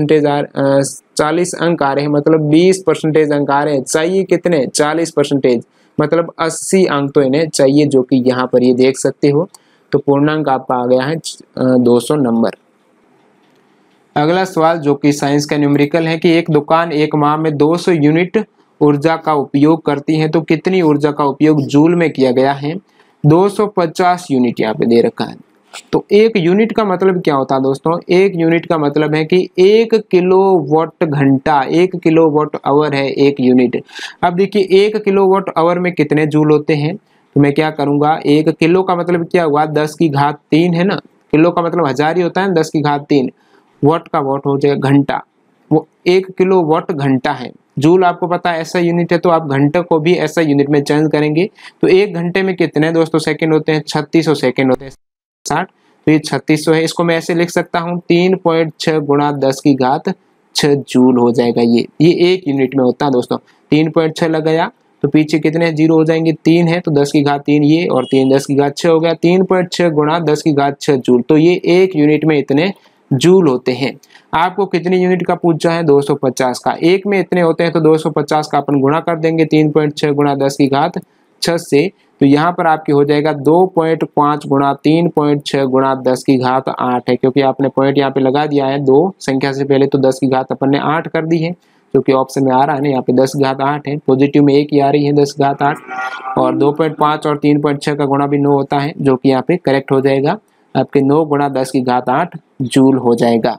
40 अंक आ रहे हैं, मतलब 20% अंक आ रहे हैं। चाहिए कितने 40%, मतलब 80 अंक तो इन्हें चाहिए, जो कि यहाँ पर ये देख सकते हो। तो पूर्णांक आपका आ गया है 200 नंबर। अगला सवाल जो कि साइंस का न्यूमेरिकल है कि एक दुकान एक माह में 200 यूनिट ऊर्जा का उपयोग करती है, तो कितनी ऊर्जा का उपयोग जूल में किया गया है। 250 यूनिट यहाँ पे दे रखा है। तो एक यूनिट का मतलब क्या होता है दोस्तों, एक यूनिट का मतलब है कि 1 किलोवाट घंटा, 1 किलोवाट आवर है एक यूनिट। अब देखिए 1 किलोवाट आवर में कितने जूल होते हैं, तो मैं क्या करूंगा, 1 किलो का मतलब क्या हुआ, 10 की घात 3 है ना, किलो का मतलब 1000 ही होता है, 10 की घात 3, वाट का वाट हो जाएगा घंटा, वो 1 किलोवाट घंटा है। जूल आपको पता है ऐसा यूनिट है, तो आप घंटे को भी ऐसा यूनिट में चेंज करेंगे। तो एक घंटे में कितने दोस्तों सेकंड होते हैं, 3600 सेकंड होते हैं 60, तो ये 3600 है। इसको मैं ऐसे लिख सकता हूँ 3.6 गुणा 10 की घात 6 जूल हो जाएगा। ये एक यूनिट में होता है दोस्तों। 3.6 लगाया तो पीछे कितने जीरो हो जाएंगे, 3 है तो 10 की घात 3 ये, और 3 10 की घात 6 हो गया, 3.6 गुणा 10 की घात 6 जूल। तो ये एक यूनिट में इतने जूल होते हैं। आपको कितने यूनिट का पूछा है, 250 का। एक में इतने होते हैं तो 250 का अपन गुणा कर देंगे 3.6 गुणा 10 की घात 6 से, तो यहाँ पर आपकी हो जाएगा 2.5 गुणा 3.6 गुणा 10 की घात 8 है, क्योंकि आपने पॉइंट यहाँ पे लगा दिया है दो संख्या से पहले, तो 10 की घात अपन ने 8 कर दी है, क्योंकि ऑप्शन में आ रहा है ना, यहाँ पे 10 की घात 8 है, पॉजिटिव में एक ही आ रही है 10 की घात 8, और 2.5 और 3.6 का गुणा भी 9 होता है, जो कि यहाँ पे करेक्ट हो जाएगा आपके 9 गुणा 10 की घात 8 जूल हो जाएगा।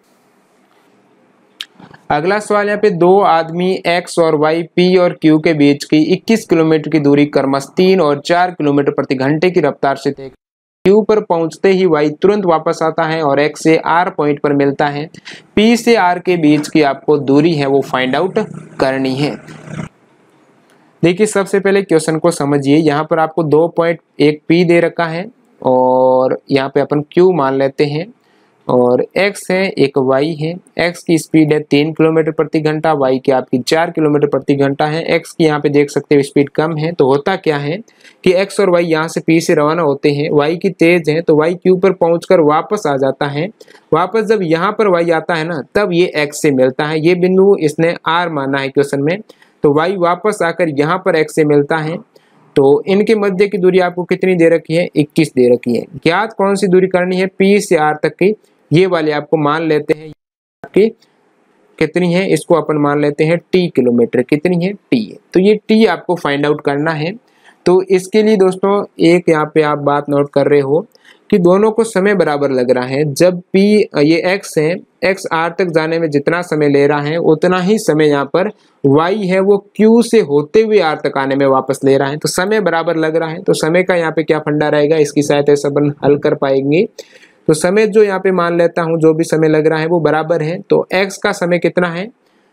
अगला सवाल यहाँ पे दो आदमी x और y p और q के बीच की 21 किलोमीटर की दूरी क्रमश 3 और 4 किलोमीटर प्रति घंटे की रफ्तार से तय। q पर पहुंचते ही y तुरंत वापस आता है और x से r पॉइंट पर मिलता है। p से r के बीच की आपको दूरी है वो फाइंड आउट करनी है। देखिए सबसे पहले क्वेश्चन को समझिए। यहाँ पर आपको 2 पॉइंट, एक p दे रखा है और यहाँ पे अपन q मान लेते हैं, और x है एक y है। x की स्पीड है 3 किलोमीटर प्रति घंटा, y की आपकी 4 किलोमीटर प्रति घंटा है। x की यहाँ पे देख सकते हो स्पीड कम है, तो होता क्या है कि x और y यहाँ से p से रवाना होते हैं, y की तेज है तो y q पर पहुंचकर वापस आ जाता है। वापस जब यहाँ पर y आता है ना, तब ये x से मिलता है। ये बिंदु इसने r माना है क्वेश्चन में, तो y वापस आकर यहाँ पर x से मिलता है। तो इनके मध्य की दूरी आपको कितनी दे रखी है, 21 दे रखी है। ज्ञात कौन सी दूरी करनी है, p से r तक की, ये वाले आपको मान लेते हैं आपकी कितनी है, इसको अपन मान लेते हैं t किलोमीटर, कितनी है, t है। तो ये t आपको फाइंड आउट करना है। तो इसके लिए दोस्तों एक यहाँ पे आप बात नोट कर रहे हो कि दोनों को समय बराबर लग रहा है। जब p ये x है, x r तक जाने में जितना समय ले रहा है उतना ही समय यहाँ पर y है वो q से होते हुए r तक आने में वापस ले रहा है, तो समय बराबर लग रहा है। तो समय का यहाँ पे क्या फंडा रहेगा, इसकी सहायता से अपन हल कर पाएंगे। तो समय जो यहाँ पे मान लेता हूँ, जो भी समय लग रहा है वो बराबर है। तो x का समय कितना है,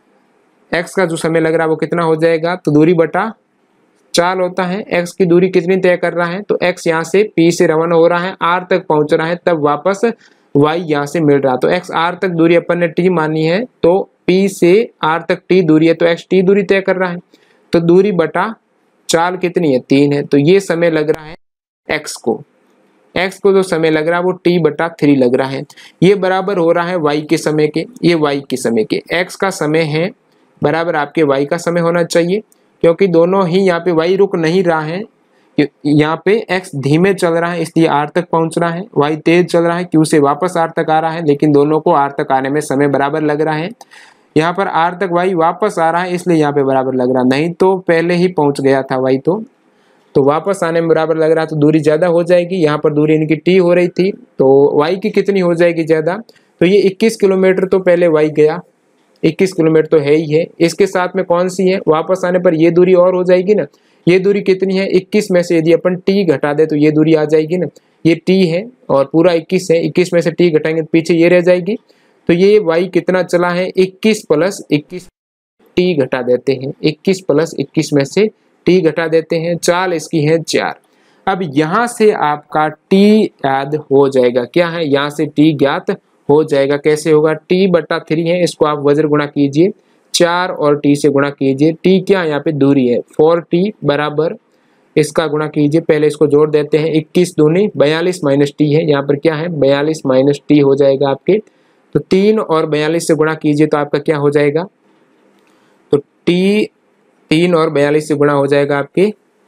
x का जो समय लग रहा है वो कितना हो जाएगा, तो दूरी बटा 4 होता है। x की दूरी कितनी तय कर रहा है, तो x यहाँ से p से रवाना हो रहा है, r तक पहुंच रहा है, तब वापस y यहाँ से मिल रहा है। तो x r तक दूरी अपन ने t मानी है, तो p से r तक t दूरी है, तो x t दूरी तय कर रहा है, तो दूरी बटा 4 कितनी है, 3 है। तो ये समय लग रहा है x को जो समय लग रहा है वो t बटा 3 लग रहा है। ये बराबर हो रहा है y के समय के, ये y के समय के, x का समय है बराबर आपके y का समय होना चाहिए, क्योंकि दोनों ही यहाँ पे y रुक नहीं रहा है, यहाँ पे x धीमे चल रहा है इसलिए r तक पहुंच रहा है, y तेज चल रहा है q से वापस r तक आ रहा है, लेकिन दोनों को r तक आने में समय बराबर लग रहा है। यहाँ पर r तक y वापस आ रहा है इसलिए यहाँ पे बराबर लग रहा, नहीं तो पहले ही पहुंच गया था y, तो वापस आने में बराबर लग रहा, तो दूरी ज्यादा हो जाएगी। यहाँ पर दूरी इनकी t हो रही थी, तो y की कितनी हो जाएगी ज्यादा, तो ये 21 किलोमीटर तो पहले y गया, 21 किलोमीटर तो है ही है। इसके साथ में कौन सी है, वापस आने पर ये दूरी और हो जाएगी ना, ये दूरी कितनी है, 21 में से यदि अपन t घटा दे तो ये दूरी आ जाएगी ना, ये t है और पूरा 21 है, 21 में से t घटाएंगे तो पीछे ये रह जाएगी। तो ये y कितना चला है, 21 प्लस 21, t घटा देते हैं, 21 प्लस 21 में से t घटा देते हैं, चाल इसकी है 4। अब यहाँ से आपका t याद हो जाएगा, क्या है, यहाँ से t ज्ञात हो जाएगा। कैसे होगा, t बटा 3 है, इसको आप वज्र गुणा कीजिए, 4 और t से गुणा कीजिए। t क्या यहाँ पे दूरी है, 4t बराबर इसका गुणा कीजिए, पहले इसको जोड़ देते हैं, 21 दूनी 42 माइनस t है, यहाँ पर क्या है 42 माइनस t हो जाएगा आपके। तो 3 और 42 से गुणा कीजिए तो आपका क्या हो जाएगा, तो t 3 और 42 से गुणा हो जाएगा आपके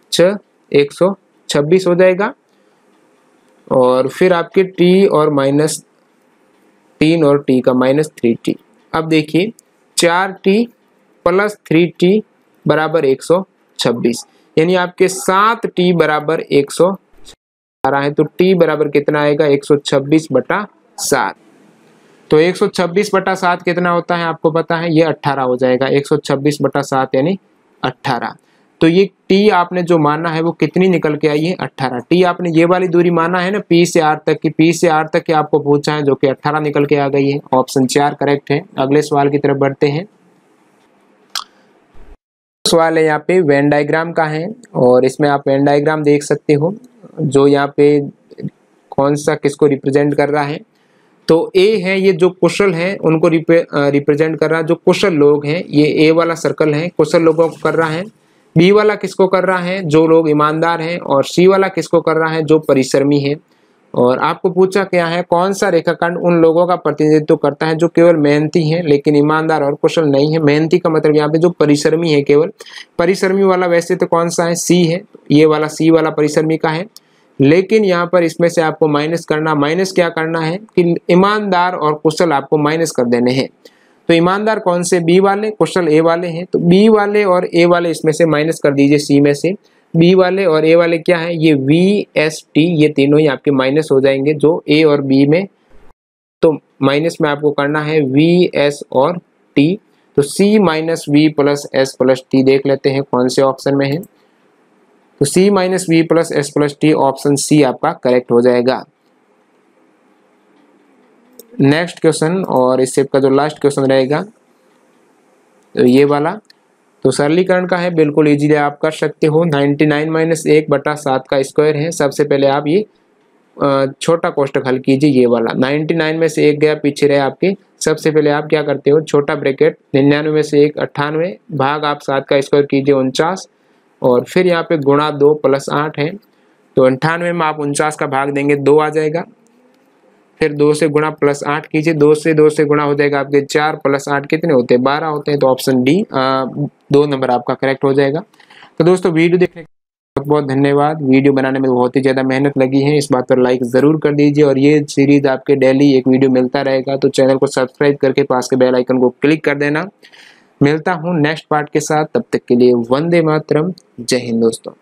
126 हो जाएगा, और फिर आपके t और माइनस 3 और t का माइनस 3t। अब देखिए 4t प्लस 3t बराबर 126, यानी आपके 7t बराबर 100 आ रहा है, तो t बराबर कितना आएगा 126/7। तो 126/7 कितना होता है आपको पता है, ये 18 हो जाएगा। 126/7 यानी 18। तो ये t आपने जो माना है वो कितनी निकल के आई है, 18। t आपने ये वाली दूरी माना है ना p से r तक की, p से r तक की आपको पूछा है, जो कि 18 निकल के आ गई है। ऑप्शन 4 करेक्ट है। अगले सवाल की तरफ बढ़ते हैं। सवाल है यहाँ पे वेन डायग्राम का है, और इसमें आप वेन डायग्राम देख सकते हो, जो यहाँ पे कौन सा किसको रिप्रेजेंट कर रहा है। तो ए है, ये जो कुशल है उनको रिप्रेजेंट कर रहा है, जो कुशल लोग हैं, ये ए वाला सर्कल है, कुशल लोगों को कर रहा है। बी वाला किसको कर रहा है, जो लोग ईमानदार हैं। और सी वाला किसको कर रहा है, जो परिश्रमी है। और आपको पूछा क्या है, कौन सा रेखाखंड उन लोगों का प्रतिनिधित्व करता है जो केवल मेहनती हैं लेकिन ईमानदार और कुशल नहीं है। मेहनती का मतलब यहाँ पे जो परिश्रमी है, केवल परिश्रमी वाला वैसे तो कौन सा है, सी है। ये वाला सी वाला परिश्रमी का है, लेकिन यहाँ पर इसमें से आपको माइनस करना, माइनस क्या करना है कि ईमानदार और कुशल आपको माइनस कर देने हैं। तो ईमानदार कौन से, बी वाले, कुशल ए वाले हैं। तो बी वाले और ए वाले इसमें से माइनस कर दीजिए, सी में से। बी वाले और ए वाले क्या है, ये वी एस टी, ये तीनों ही आपके माइनस हो जाएंगे, जो ए और बी में। तो माइनस में आपको करना है वी एस और टी। तो C minus V plus S plus T देख लेते हैं कौन से ऑप्शन में है। तो C minus V plus S plus T, option C आपका करेक्ट हो जाएगा। नेक्स्ट क्वेश्चन, और इस सेट का जो लास्ट क्वेश्चन रहेगा तो ये वाला, तो सरलीकरण का है, बिल्कुल इजीली आप कर सकते हो। 99 - 1/7 का स्क्वायर है। सबसे पहले आप ये छोटा कोष्ठक हल कीजिए, ये वाला 99 में से 1 गया, पीछे रहे आपके। सबसे पहले आप क्या करते हो, छोटा ब्रैकेट 99 में से 1 98 भाग आप 7 का स्क्वायर कीजिए 49, और फिर यहाँ पे गुणा 2 + 8 है। तो 98 में आप 49 का भाग देंगे, 2 आ जाएगा। फिर 2 से गुणा + 8 कीजिए, 2 से गुणा हो जाएगा आपके 4 + 8 कितने होते हैं, 12 होते हैं। तो ऑप्शन डी 2 नंबर आपका करेक्ट हो जाएगा। तो दोस्तों वीडियो देखने के बहुत बहुत धन्यवाद। वीडियो बनाने में बहुत ही ज़्यादा मेहनत लगी है, इस बात पर लाइक ज़रूर कर दीजिए। और ये सीरीज आपके डेली एक वीडियो मिलता रहेगा, तो चैनल को सब्सक्राइब करके पास के बेल आइकन को क्लिक कर देना। मिलता हूँ नेक्स्ट पार्ट के साथ, तब तक के लिए वंदे मातरम, जय हिंद दोस्तों।